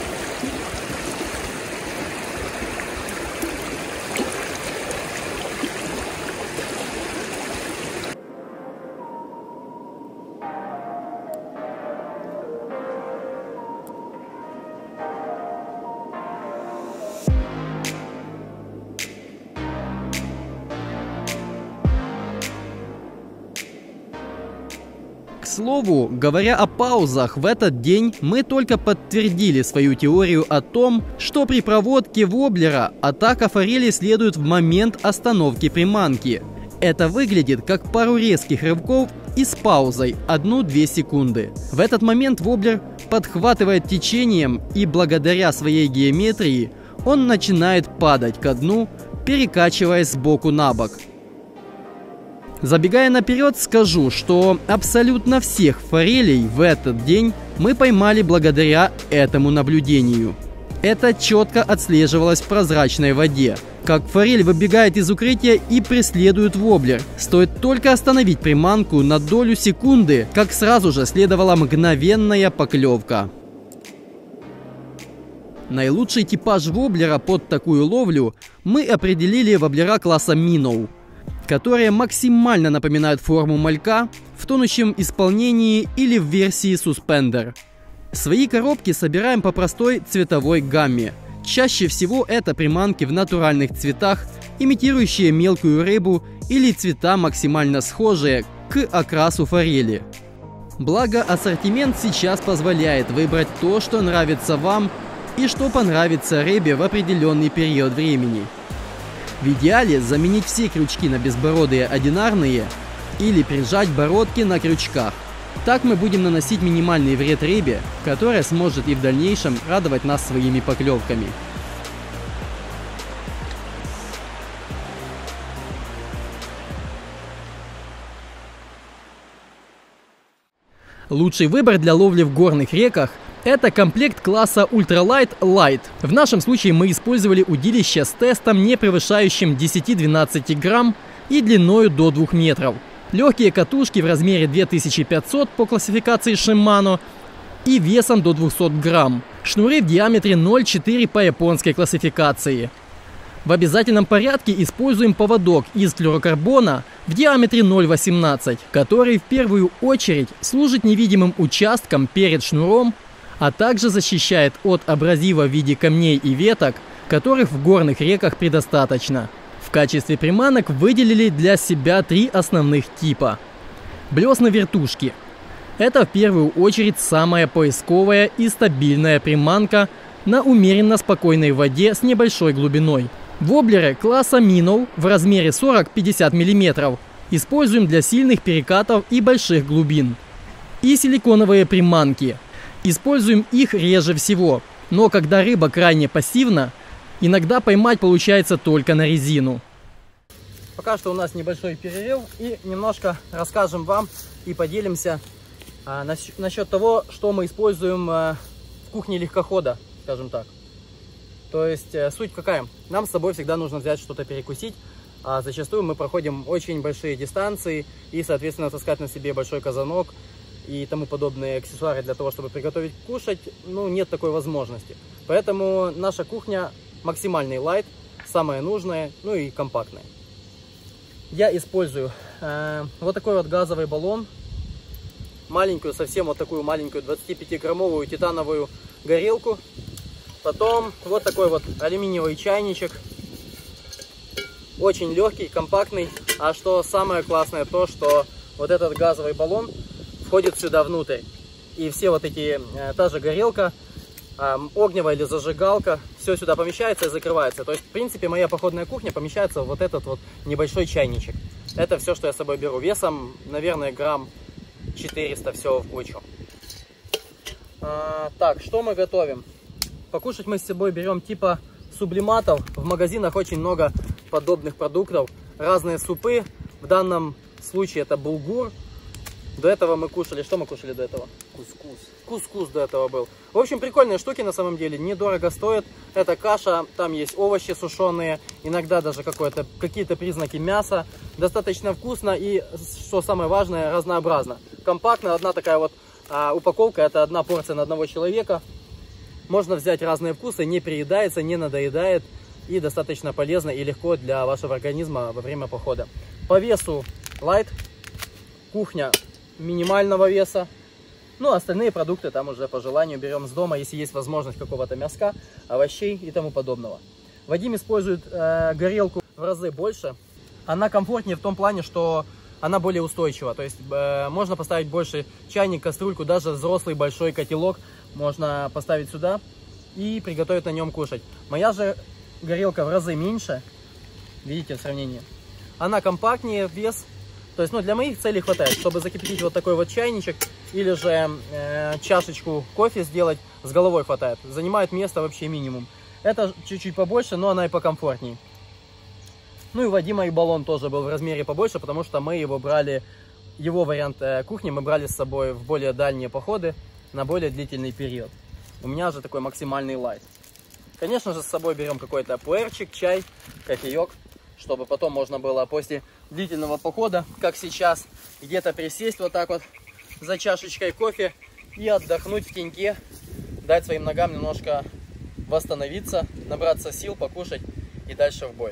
К слову, говоря о паузах, в этот день мы только подтвердили свою теорию о том, что при проводке воблера атака форели следует в момент остановки приманки. Это выглядит как пару резких рывков и с паузой одну-две секунды. В этот момент воблер подхватывает течением, и благодаря своей геометрии он начинает падать ко дну, перекачиваясь сбоку на бок. Забегая наперед, скажу, что абсолютно всех форелей в этот день мы поймали благодаря этому наблюдению. Это четко отслеживалось в прозрачной воде. Как форель выбегает из укрытия и преследует воблер. Стоит только остановить приманку на долю секунды, как сразу же следовала мгновенная поклевка. Наилучший типаж воблера под такую ловлю мы определили воблера класса Minnow, которые максимально напоминают форму малька в тонущем исполнении или в версии Suspender. Свои коробки собираем по простой цветовой гамме. Чаще всего это приманки в натуральных цветах, имитирующие мелкую рыбу, или цвета максимально схожие к окрасу форели. Благо, ассортимент сейчас позволяет выбрать то, что нравится вам и что понравится рыбе в определенный период времени. В идеале заменить все крючки на безбородые одинарные или прижать бородки на крючках. Так мы будем наносить минимальный вред рыбе, которая сможет и в дальнейшем радовать нас своими поклевками. Лучший выбор для ловли в горных реках — это комплект класса Ultralight Light. В нашем случае мы использовали удилище с тестом, не превышающим десять-двенадцать грамм и длиною до двух метров. Легкие катушки в размере две тысячи пятьсот по классификации Shimano и весом до двухсот грамм. Шнуры в диаметре ноль целых четыре по японской классификации. В обязательном порядке используем поводок из флюорокарбона в диаметре ноль целых восемнадцать, который в первую очередь служит невидимым участком перед шнуром, а также защищает от абразива в виде камней и веток, которых в горных реках предостаточно. В качестве приманок выделили для себя три основных типа. Блесна-вертушки. Это в первую очередь самая поисковая и стабильная приманка на умеренно спокойной воде с небольшой глубиной. Воблеры класса Minnow в размере сорок-пятьдесят миллиметров используем для сильных перекатов и больших глубин. И силиконовые приманки. Используем их реже всего, но когда рыба крайне пассивна, иногда поймать получается только на резину.
Пока что у нас небольшой перерыв, и немножко расскажем вам и поделимся а, насчет, насчет того, что мы используем а, в кухне легкохода, скажем так. То есть а, суть какая? Нам с собой всегда нужно взять что-то перекусить, а зачастую мы проходим очень большие дистанции и, соответственно, таскать на себе большой казанок и тому подобные аксессуары для того, чтобы приготовить кушать, ну, нет такой возможности. Поэтому наша кухня максимальный лайт, самое нужное, ну и компактное. Я использую э, вот такой вот газовый баллон, маленькую, совсем вот такую маленькую двадцатипятиграммовую титановую горелку, потом вот такой вот алюминиевый чайничек, очень легкий, компактный, а что самое классное, то что вот этот газовый баллон входит сюда внутрь, и все вот эти, э, та же горелка, э, огневая или зажигалка, все сюда помещается и закрывается. То есть, в принципе, моя походная кухня помещается в вот этот вот небольшой чайничек. Это все, что я с собой беру. Весом, наверное, грамм четыреста, все в кучу. А, так, что мы готовим? Покушать мы с собой берем типа сублиматов. В магазинах очень много подобных продуктов. Разные супы. В данном случае это булгур. До этого мы кушали, что мы кушали до этого?
Кускус.
Кускус до этого был. В общем, прикольные штуки на самом деле, недорого стоят. Это каша, там есть овощи сушеные, иногда даже какое-то, какие-то признаки мяса. Достаточно вкусно и, что самое важное, разнообразно. Компактно, одна такая вот а, упаковка, это одна порция на одного человека. Можно взять разные вкусы, не приедается, не надоедает и достаточно полезно и легко для вашего организма во время похода. По весу лайт, кухня минимального веса. Ну, остальные продукты там уже по желанию берем с дома, если есть возможность какого-то мяска, овощей и тому подобного. Вадим использует э, горелку в разы больше. Она комфортнее в том плане, что она более устойчива. То есть э, можно поставить больше чайник, кастрюльку, даже взрослый большой котелок можно поставить сюда и приготовить на нем кушать. Моя же горелка в разы меньше, видите, в сравнении. Она компактнее, вес. То есть, ну, для моих целей хватает, чтобы закипятить вот такой вот чайничек или же э, чашечку кофе сделать, с головой хватает. Занимает место вообще минимум. Это чуть-чуть побольше, но она и покомфортней. Ну и у Вадима и баллон тоже был в размере побольше, потому что мы его брали, его вариант э, кухни мы брали с собой в более дальние походы на более длительный период. У меня же такой максимальный лайт. Конечно же, с собой берем какой-то пуэрчик, чай, кофеек, чтобы потом можно было после длительного похода, как сейчас, где-то присесть вот так вот за чашечкой кофе и отдохнуть в теньке, дать своим ногам немножко восстановиться, набраться сил, покушать и дальше в бой.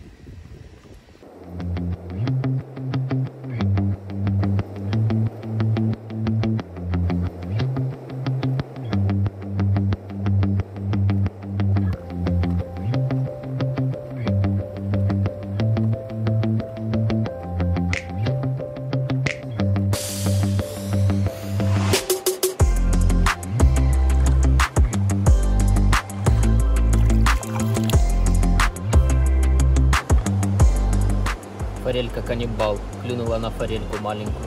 Форелька каннибал клюнула на форельку маленькую.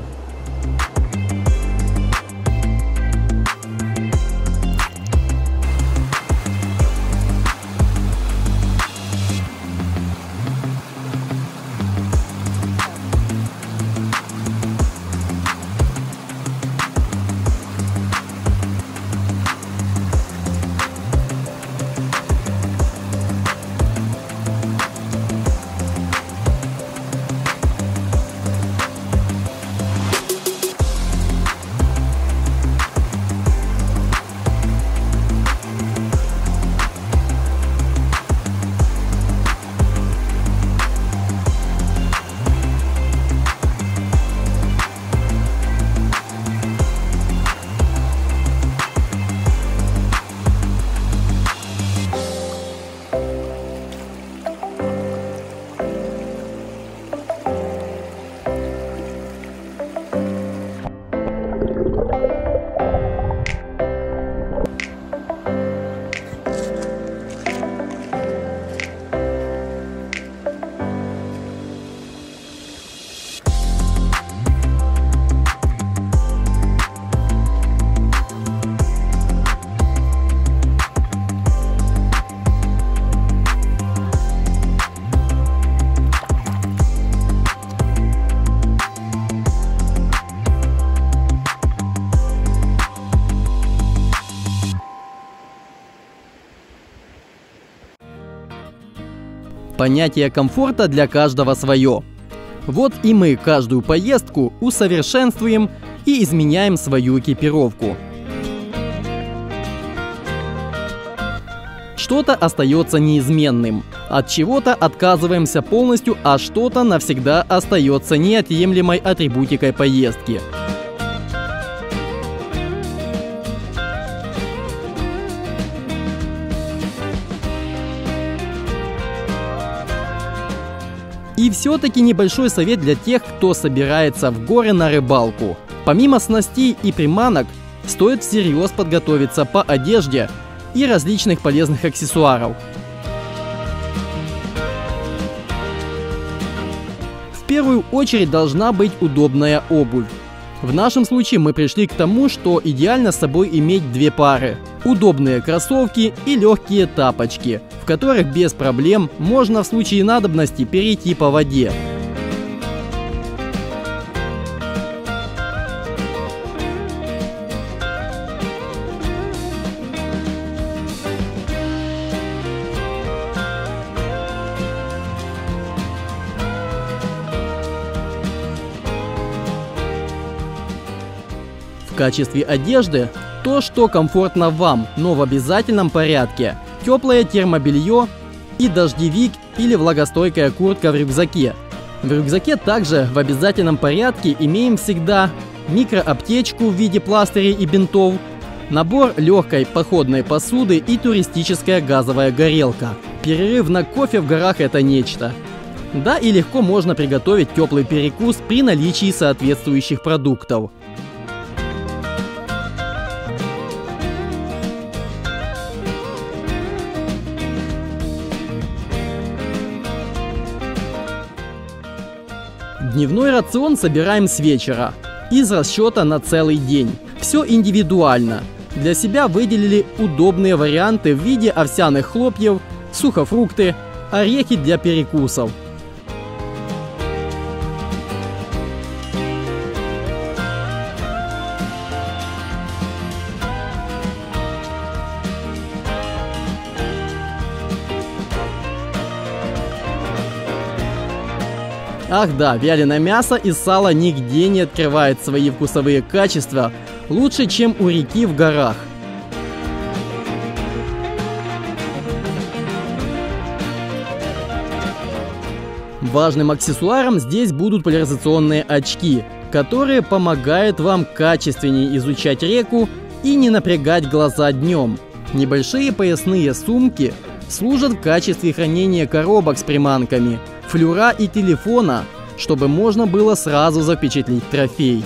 Понятие комфорта для каждого свое. Вот и мы каждую поездку усовершенствуем и изменяем свою экипировку. Что-то остается неизменным, от чего-то отказываемся полностью, а что-то навсегда остается неотъемлемой атрибутикой поездки. И все-таки небольшой совет для тех, кто собирается в горы на рыбалку. Помимо снастей и приманок, стоит всерьез подготовиться по одежде и различных полезных аксессуаров. В первую очередь должна быть удобная обувь. В нашем случае мы пришли к тому, что идеально с собой иметь две пары. Удобные кроссовки и легкие тапочки, в которых без проблем можно в случае надобности перейти по воде. В качестве одежды то, что комфортно вам, но в обязательном порядке. Теплое термобелье и дождевик или влагостойкая куртка в рюкзаке. В рюкзаке также в обязательном порядке имеем всегда микроаптечку в виде пластырей и бинтов, набор легкой походной посуды и туристическая газовая горелка. Перерыв на кофе в горах — это нечто. Да, и легко можно приготовить теплый перекус при наличии соответствующих продуктов. Дневной рацион собираем с вечера, из расчета на целый день. Все индивидуально. Для себя выделили удобные варианты в виде овсяных хлопьев, сухофрукты, орехи для перекусов. Ах да, вяленое мясо и сало нигде не открывает свои вкусовые качества лучше, чем у реки в горах. Важным аксессуаром здесь будут поляризационные очки, которые помогают вам качественнее изучать реку и не напрягать глаза днем. Небольшие поясные сумки служат в качестве хранения коробок с приманками, флюра и телефона, чтобы можно было сразу запечатлеть трофей.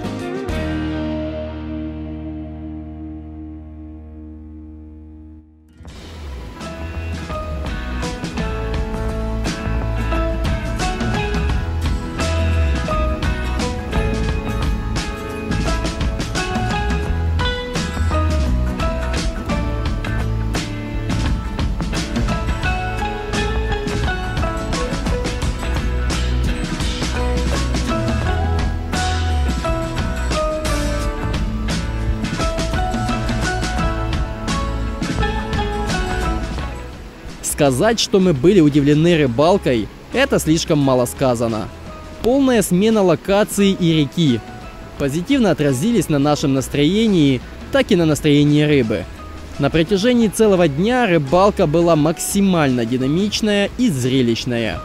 Сказать, что мы были удивлены рыбалкой, это слишком мало сказано. Полная смена локации и реки позитивно отразились на нашем настроении, так и на настроении рыбы. На протяжении целого дня рыбалка была максимально динамичная и зрелищная.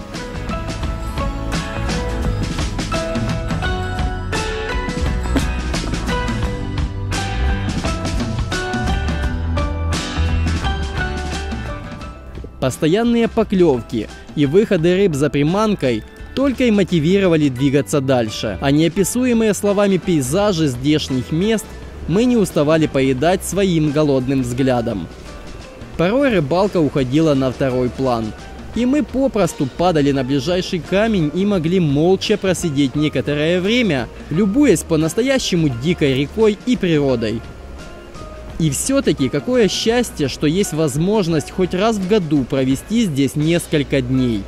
Постоянные поклевки и выходы рыб за приманкой только и мотивировали двигаться дальше, а неописуемые словами пейзажи здешних мест мы не уставали поедать своим голодным взглядом. Порой рыбалка уходила на второй план, и мы попросту падали на ближайший камень и могли молча просидеть некоторое время, любуясь по-настоящему дикой рекой и природой. И все-таки какое счастье, что есть возможность хоть раз в году провести здесь несколько дней.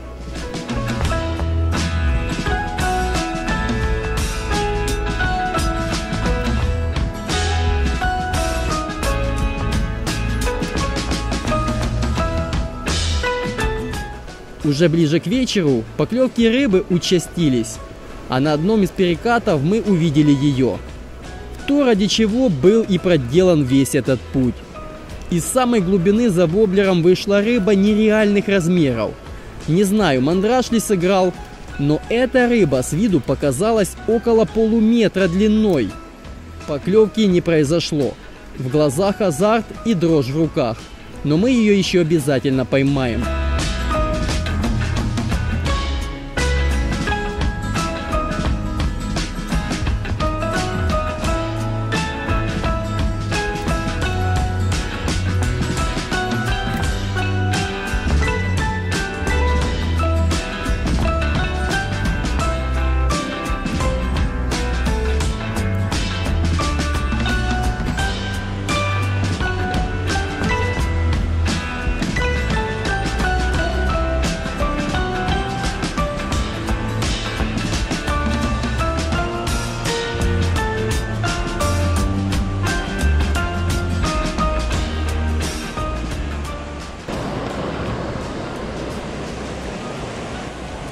Уже ближе к вечеру поклевки рыбы участились, а на одном из перекатов мы увидели ее. То, ради чего был и проделан весь этот путь. Из самой глубины за воблером вышла рыба нереальных размеров. Не знаю, мандраж ли сыграл, но эта рыба с виду показалась около полуметра длиной. Поклевки не произошло. В глазах азарт и дрожь в руках. Но мы ее еще обязательно поймаем.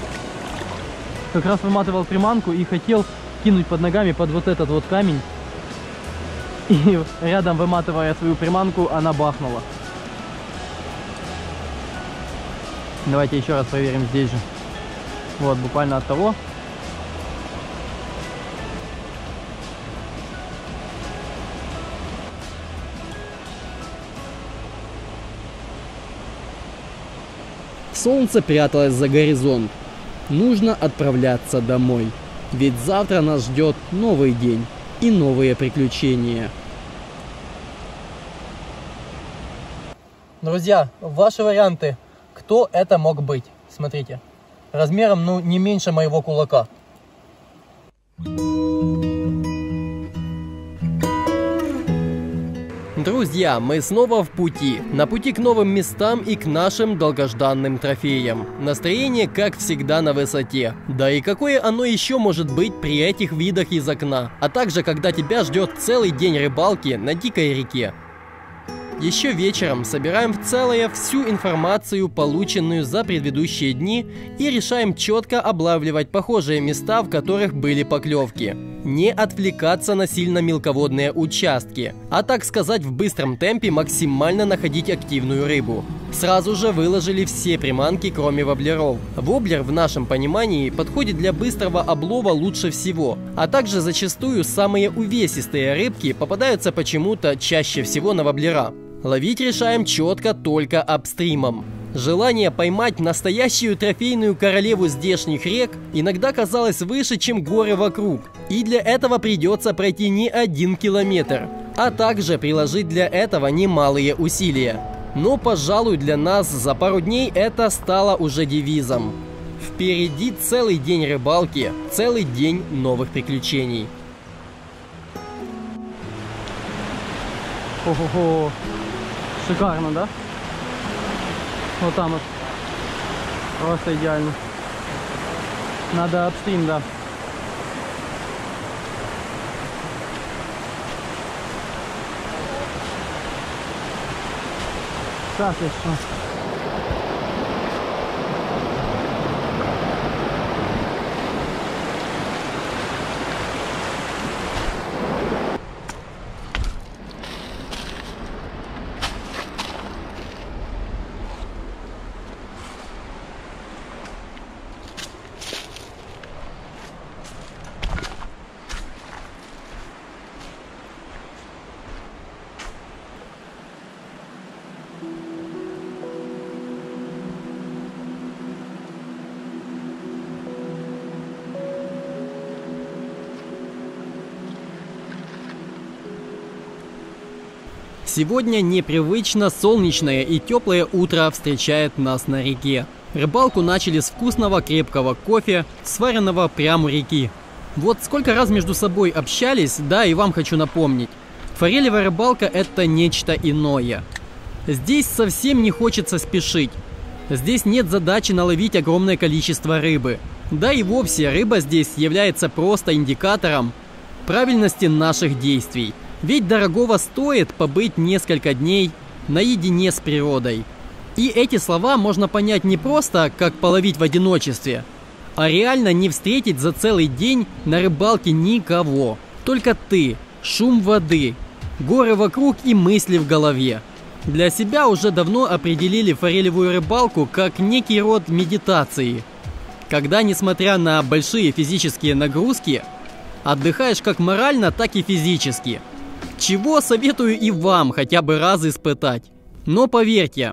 Как раз выматывал приманку и хотел кинуть под ногами под вот этот вот камень. И рядом, выматывая свою приманку, она бахнула. Давайте еще раз проверим здесь же. Вот, буквально от того.
Солнце пряталось за горизонт. Нужно отправляться домой. Ведь завтра нас ждет новый день и новые приключения.
Друзья, ваши варианты, кто это мог быть? Смотрите, размером, ну, не меньше моего кулака.
Друзья, мы снова в пути. На пути к новым местам и к нашим долгожданным трофеям. Настроение, как всегда, на высоте. Да и какое оно еще может быть при этих видах из окна? А также, когда тебя ждет целый день рыбалки на дикой реке. Еще вечером собираем в целое всю информацию, полученную за предыдущие дни, и решаем четко облавливать похожие места, в которых были поклевки. Не отвлекаться на сильно мелководные участки, а так сказать в быстром темпе максимально находить активную рыбу. Сразу же выложили все приманки, кроме воблеров. Воблер в нашем понимании подходит для быстрого облова лучше всего, а также зачастую самые увесистые рыбки попадаются почему-то чаще всего на воблера. Ловить решаем четко только апстримом. Желание поймать настоящую трофейную королеву здешних рек иногда казалось выше, чем горы вокруг. И для этого придется пройти не один километр, а также приложить для этого немалые усилия. Но, пожалуй, для нас за пару дней это стало уже девизом. Впереди целый день рыбалки, целый день новых приключений.
Ого-го. Шикарно, да? Вот там вот. Просто идеально. Надо апстрим, да. Так, еще.
Сегодня непривычно солнечное и теплое утро встречает нас на реке. Рыбалку начали с вкусного крепкого кофе, сваренного прямо у реки. Вот сколько раз между собой общались, да, и вам хочу напомнить. Форелевая рыбалка – это нечто иное. Здесь совсем не хочется спешить. Здесь нет задачи наловить огромное количество рыбы. Да и вовсе рыба здесь является просто индикатором правильности наших действий. Ведь дорогого стоит побыть несколько дней наедине с природой. И эти слова можно понять не просто, как половить в одиночестве, а реально не встретить за целый день на рыбалке никого. Только ты, шум воды, горы вокруг и мысли в голове. Для себя уже давно определили форелевую рыбалку как некий род медитации, когда, несмотря на большие физические нагрузки, отдыхаешь как морально, так и физически. Чего советую и вам хотя бы раз испытать. Но поверьте,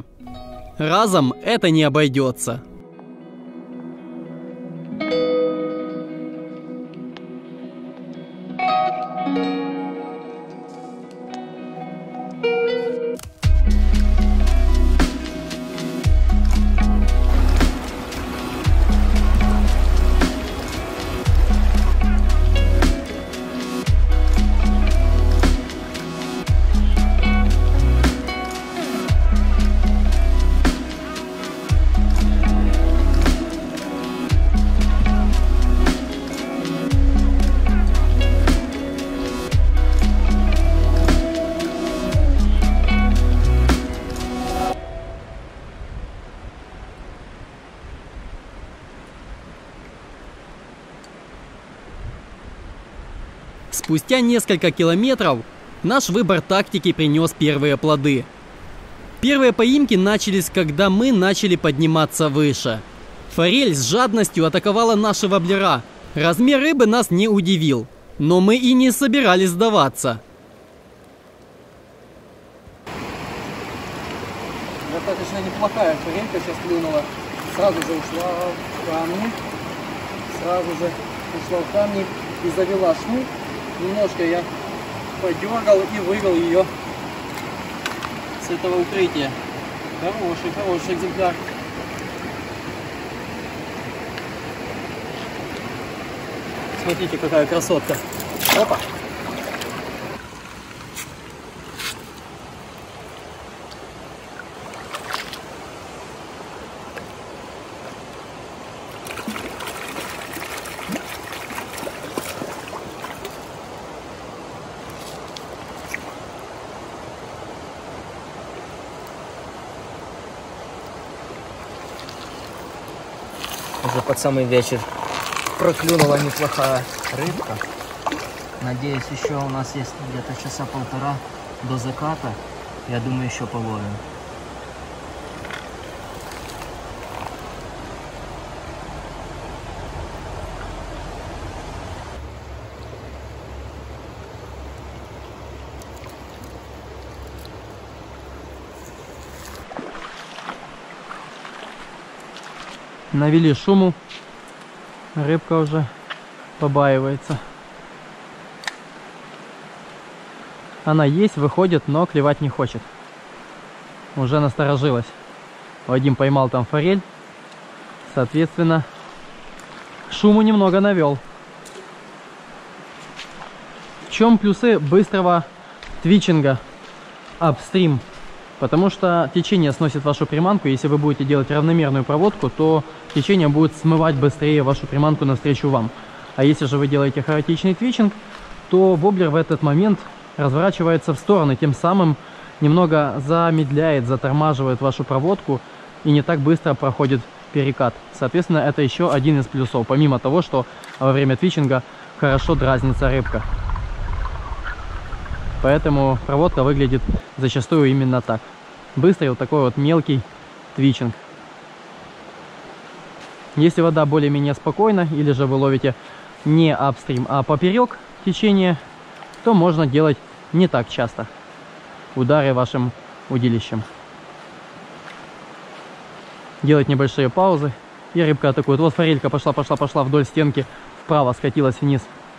разом это не обойдется. Спустя несколько километров Наш выбор тактики принес первые плоды. Первые поимки начались, когда мы начали подниматься выше. Форель с жадностью атаковала наши воблера. Размер рыбы нас не удивил, но мы и не собирались сдаваться.
Достаточно неплохая форелька сейчас клюнула. Сразу же ушла в камни. Сразу же ушла в камни и завела шнур. Немножко я подергал и вывел ее с этого укрытия. Хороший, хороший экземпляр. Смотрите, какая красотка. Опа!
Уже под самый вечер проклюнула неплохая рыбка. Надеюсь, еще у нас есть где-то часа полтора до заката. Я думаю, еще половим.
Навели шуму. Рыбка уже побаивается. Она есть, выходит, но клевать не хочет. Уже насторожилась. Вадим поймал там форель. Соответственно, шуму немного навел. В чем плюсы быстрого твичинга апстрим? Потому что течение сносит вашу приманку. Если вы будете делать равномерную проводку, то течение будет смывать быстрее вашу приманку навстречу вам. А если же вы делаете хаотичный твичинг, то воблер в этот момент разворачивается в стороны, тем самым немного замедляет, затормаживает вашу проводку и не так быстро проходит перекат. Соответственно, это еще один из плюсов, помимо того, что во время твичинга хорошо дразнится рыбка. Поэтому проводка выглядит зачастую именно так. Быстрый вот такой вот мелкий твичинг. Если вода более-менее спокойна, или же вы ловите не апстрим, а поперек течения, то можно делать не так часто удары вашим удилищем. Делать небольшие паузы, и рыбка атакует. Вот форелька пошла, пошла, пошла вдоль стенки, вправо скатилась вниз.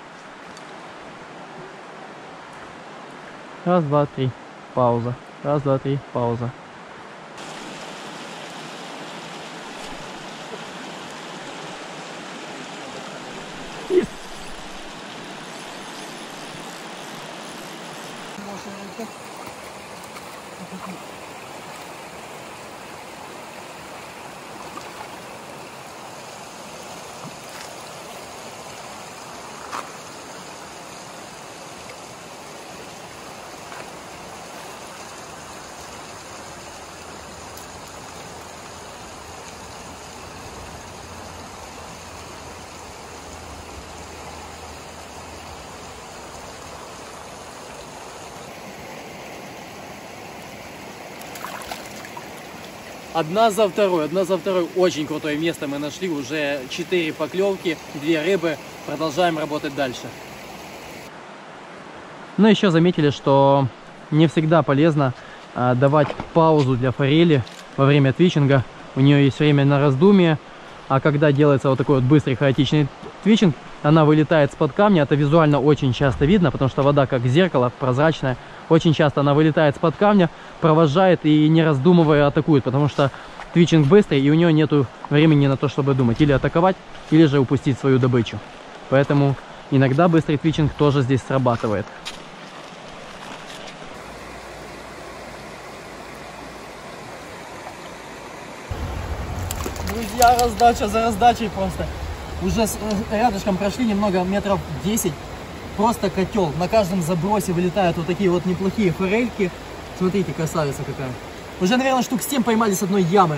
Раз, два, три. Пауза. Раз, два, три. Пауза. Одна за второй, одна за второй. Очень крутое место мы нашли. Уже четыре поклевки, две рыбы. Продолжаем работать дальше. Но еще заметили, что не всегда полезно а, давать паузу для форели во время твичинга. У нее есть время на раздумие. А когда делается вот такой вот быстрый хаотичный твичинг, она вылетает с-под камня. Это визуально очень часто видно, потому что вода как зеркало, прозрачная. Очень часто она вылетает с-под камня, провожает и, не раздумывая, атакует, потому что твичинг быстрый, и у нее нету времени на то, чтобы думать. Или атаковать, или же упустить свою добычу. Поэтому иногда быстрый твичинг тоже здесь срабатывает. Друзья, раздача за раздачей просто. Уже с рядышком прошли немного, метров десять. Просто котел. На каждом забросе вылетают вот такие вот неплохие форельки. Смотрите, красавица какая. Уже, наверное, штук семь поймали с одной ямы.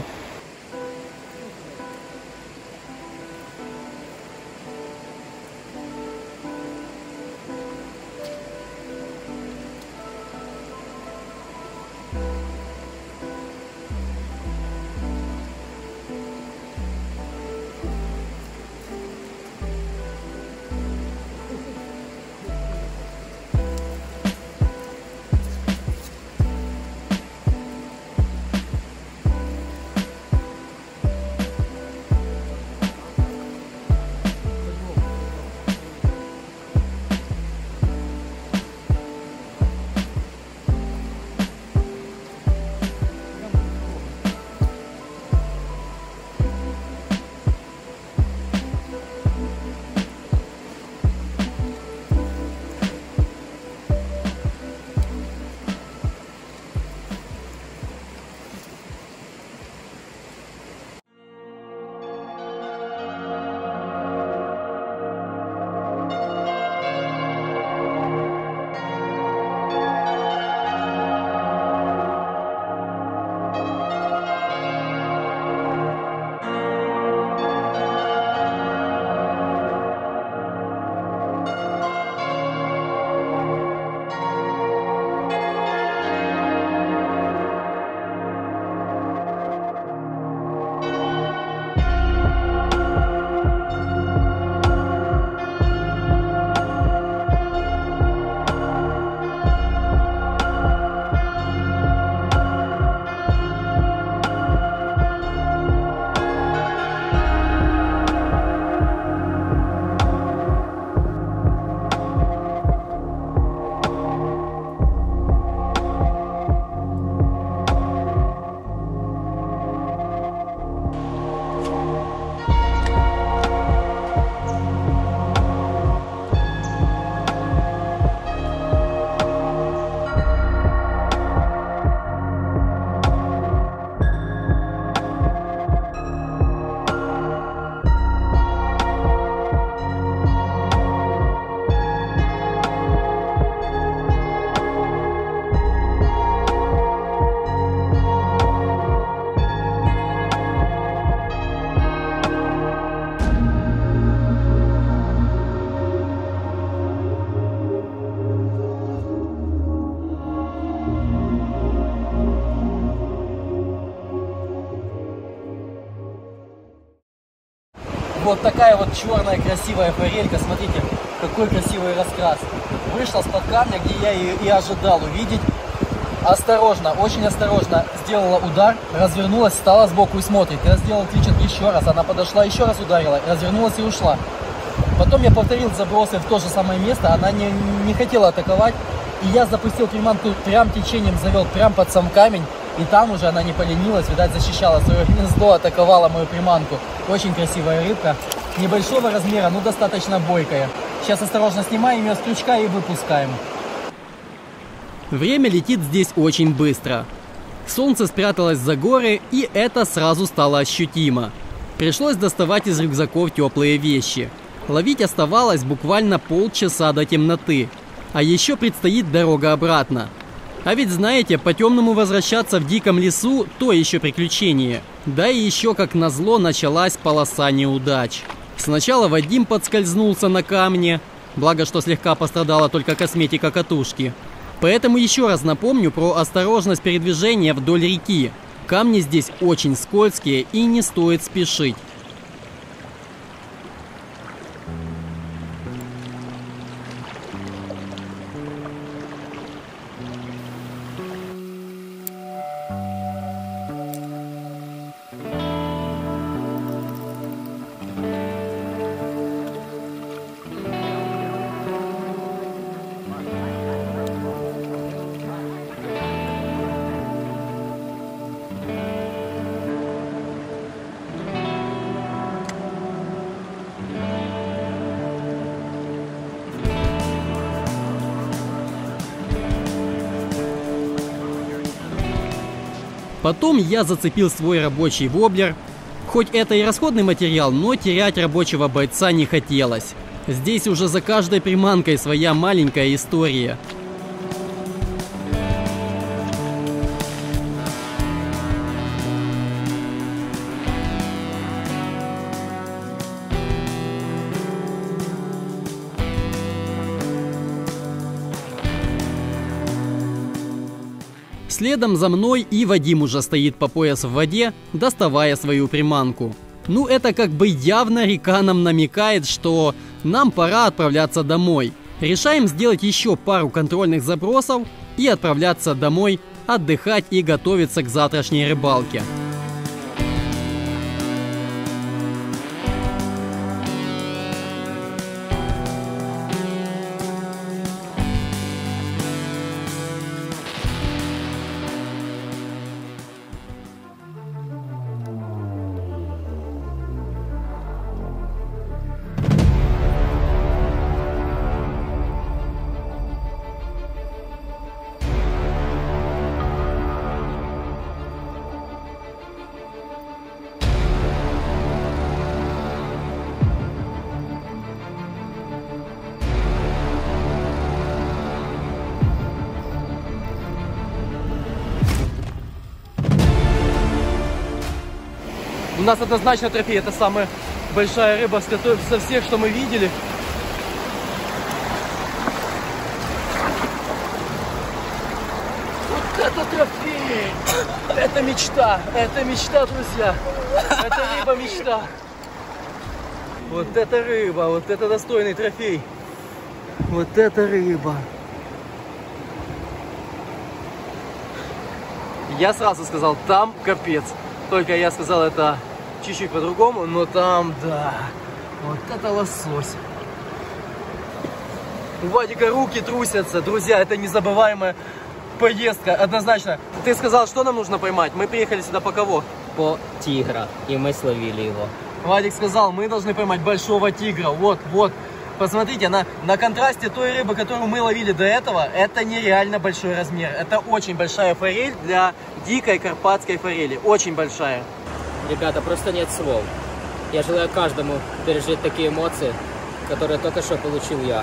вот такая вот черная красивая форелька. Смотрите, какой красивый раскрас. Вышла с-под камня, где я ее и ожидал увидеть. Осторожно, очень осторожно сделала удар, развернулась, встала сбоку и смотрит. Я сделал твичинг еще раз, она подошла, еще раз ударила, развернулась и ушла. Потом я повторил забросы в то же самое место, она не, не хотела атаковать. И я запустил приманку, прям течением завел, прям под сам камень. И там уже она не поленилась, видать, защищала свое гнездо, атаковала мою приманку. Очень красивая рыбка, небольшого размера, но достаточно бойкая. Сейчас осторожно снимаем ее с крючка и выпускаем.
Время летит здесь очень быстро. Солнце спряталось за горы, и это сразу стало ощутимо. Пришлось доставать из рюкзаков теплые вещи. Ловить оставалось буквально полчаса до темноты. А еще предстоит дорога обратно. А ведь знаете, по темному возвращаться в диком лесу – то еще приключение. Да и еще, как назло, началась полоса неудач. Сначала Вадим подскользнулся на камне, благо что слегка пострадала только косметика катушки. Поэтому еще раз напомню про осторожность передвижения вдоль реки. Камни здесь очень скользкие и не стоит спешить. Потом я зацепил свой рабочий воблер. Хоть это и расходный материал, но терять рабочего бойца не хотелось. Здесь уже за каждой приманкой своя маленькая история. Следом за мной и Вадим уже стоит по пояс в воде, доставая свою приманку. Ну, это как бы явно река нам намекает, что нам пора отправляться домой. Решаем сделать еще пару контрольных забросов и отправляться домой, отдыхать и готовиться к завтрашней рыбалке.
У нас однозначно трофей, это самая большая рыба со всех, что мы видели. Вот это трофей! Это мечта, это мечта, друзья. Это рыба мечта. Вот это рыба, вот это достойный трофей. Вот это рыба. Я сразу сказал, там капец. Только я сказал это чуть-чуть по-другому, но там, да, вот это лосось. У Вадика руки трусятся. Друзья, это незабываемая поездка, однозначно. Ты сказал, что нам нужно поймать? Мы приехали сюда по кого?
По тигра, и мы словили его.
Вадик сказал, мы должны поймать большого тигра. Вот, вот. Посмотрите, на, на контрасте той рыбы, которую мы ловили до этого, это нереально большой размер. Это очень большая форель для дикой карпатской форели. Очень большая.
Ребята, просто нет слов. Я желаю каждому пережить такие эмоции, которые только что получил я.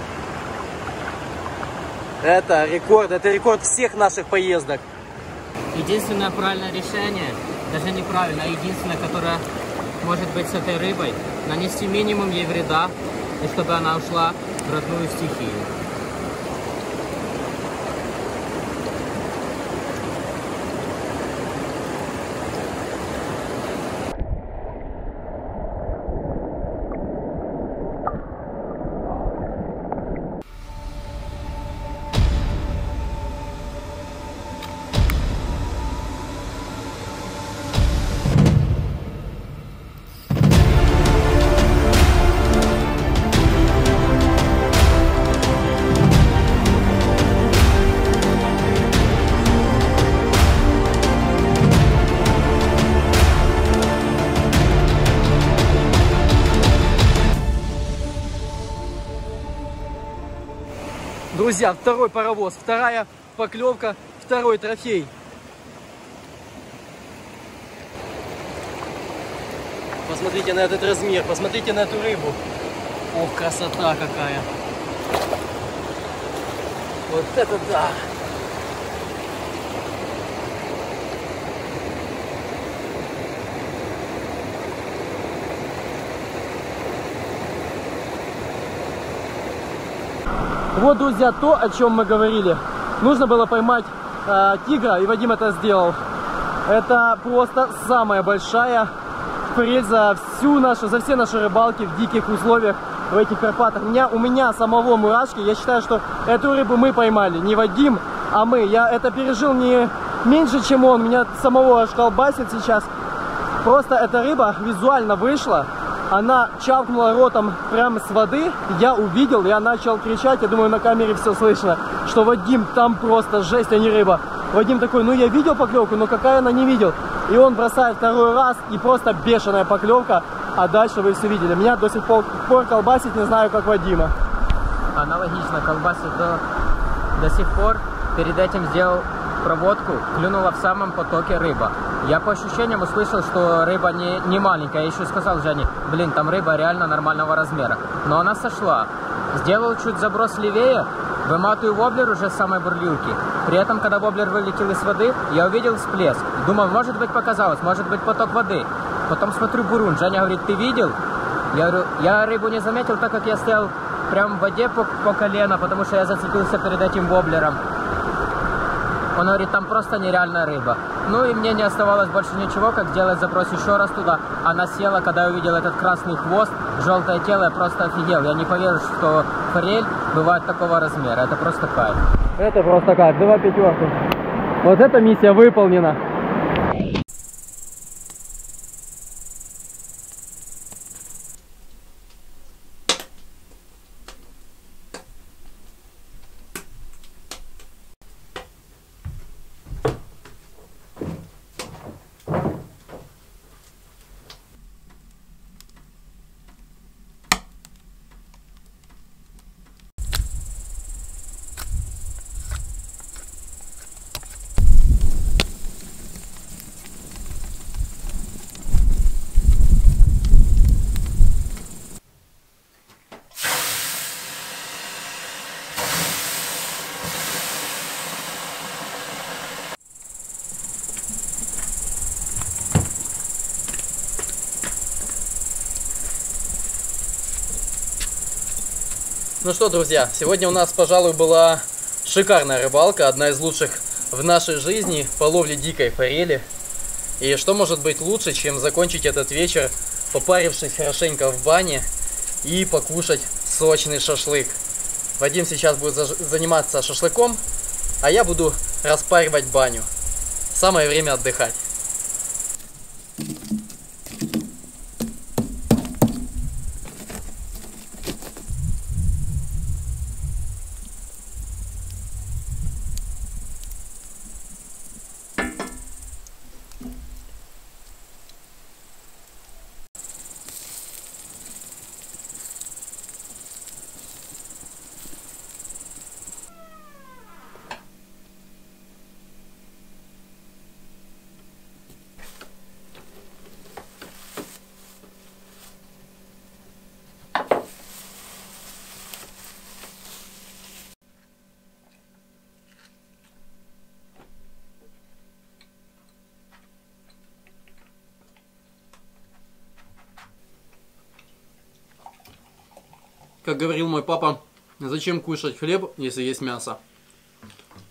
Это рекорд, это рекорд всех наших поездок.
Единственное правильное решение, даже неправильно, а единственное, которое может быть с этой рыбой, нанести минимум ей вреда, и чтобы она ушла в родную стихию.
Друзья, второй паровоз, вторая поклевка, второй трофей. Посмотрите на этот размер, посмотрите на эту рыбу. Ох, красота какая. Вот это да. Вот, друзья, то, о чем мы говорили. Нужно было поймать э, тигра, и Вадим это сделал. Это просто самая большая форель за всю нашу, за все наши рыбалки в диких условиях в этих Карпатах. У меня, у меня самого мурашки. Я считаю, что эту рыбу мы поймали. Не Вадим, а мы. Я это пережил не меньше, чем он. Меня самого аж колбасит сейчас. Просто эта рыба визуально вышла. Она чавкнула ротом прямо с воды. Я увидел, я начал кричать. Я думаю, на камере все слышно. Что Вадим, там просто жесть, а не рыба. Вадим такой, ну я видел поклевку, но какая она, не видел. И он бросает второй раз, и просто бешеная поклевка. А дальше вы все видели. Меня до сих пор колбасит, не знаю, как Вадима.
Аналогично колбасит до, до сих пор. Перед этим сделал проводку, клюнула в самом потоке рыба. Я по ощущениям услышал, что рыба не, не маленькая. Я еще сказал Жене, блин, там рыба реально нормального размера. Но она сошла. Сделал чуть заброс левее, выматываю воблер уже с самой бурлилки. При этом, когда воблер вылетел из воды, я увидел всплеск. Думал, может быть показалось, может быть поток воды. Потом смотрю бурун. Женя говорит, ты видел? Я говорю, я рыбу не заметил, так как я стоял прям в воде по, по колено, потому что я зацепился перед этим воблером. Он говорит, там просто нереальная рыба. Ну и мне не оставалось больше ничего, как сделать запрос еще раз туда. Она села, когда я увидел этот красный хвост, желтое тело, я просто офигел. Я не поверил, что форель бывает такого размера. Это просто кайф.
Это просто как, два пятерку. Вот эта миссия выполнена. Ну что, друзья, сегодня у нас, пожалуй, была шикарная рыбалка, одна из лучших в нашей жизни по ловле дикой форели. И что может быть лучше, чем закончить этот вечер, попарившись хорошенько в бане и покушать сочный шашлык. Вадим сейчас будет заниматься шашлыком, а я буду распаривать баню. Самое время отдыхать. Как говорил мой папа, зачем кушать хлеб, если есть мясо?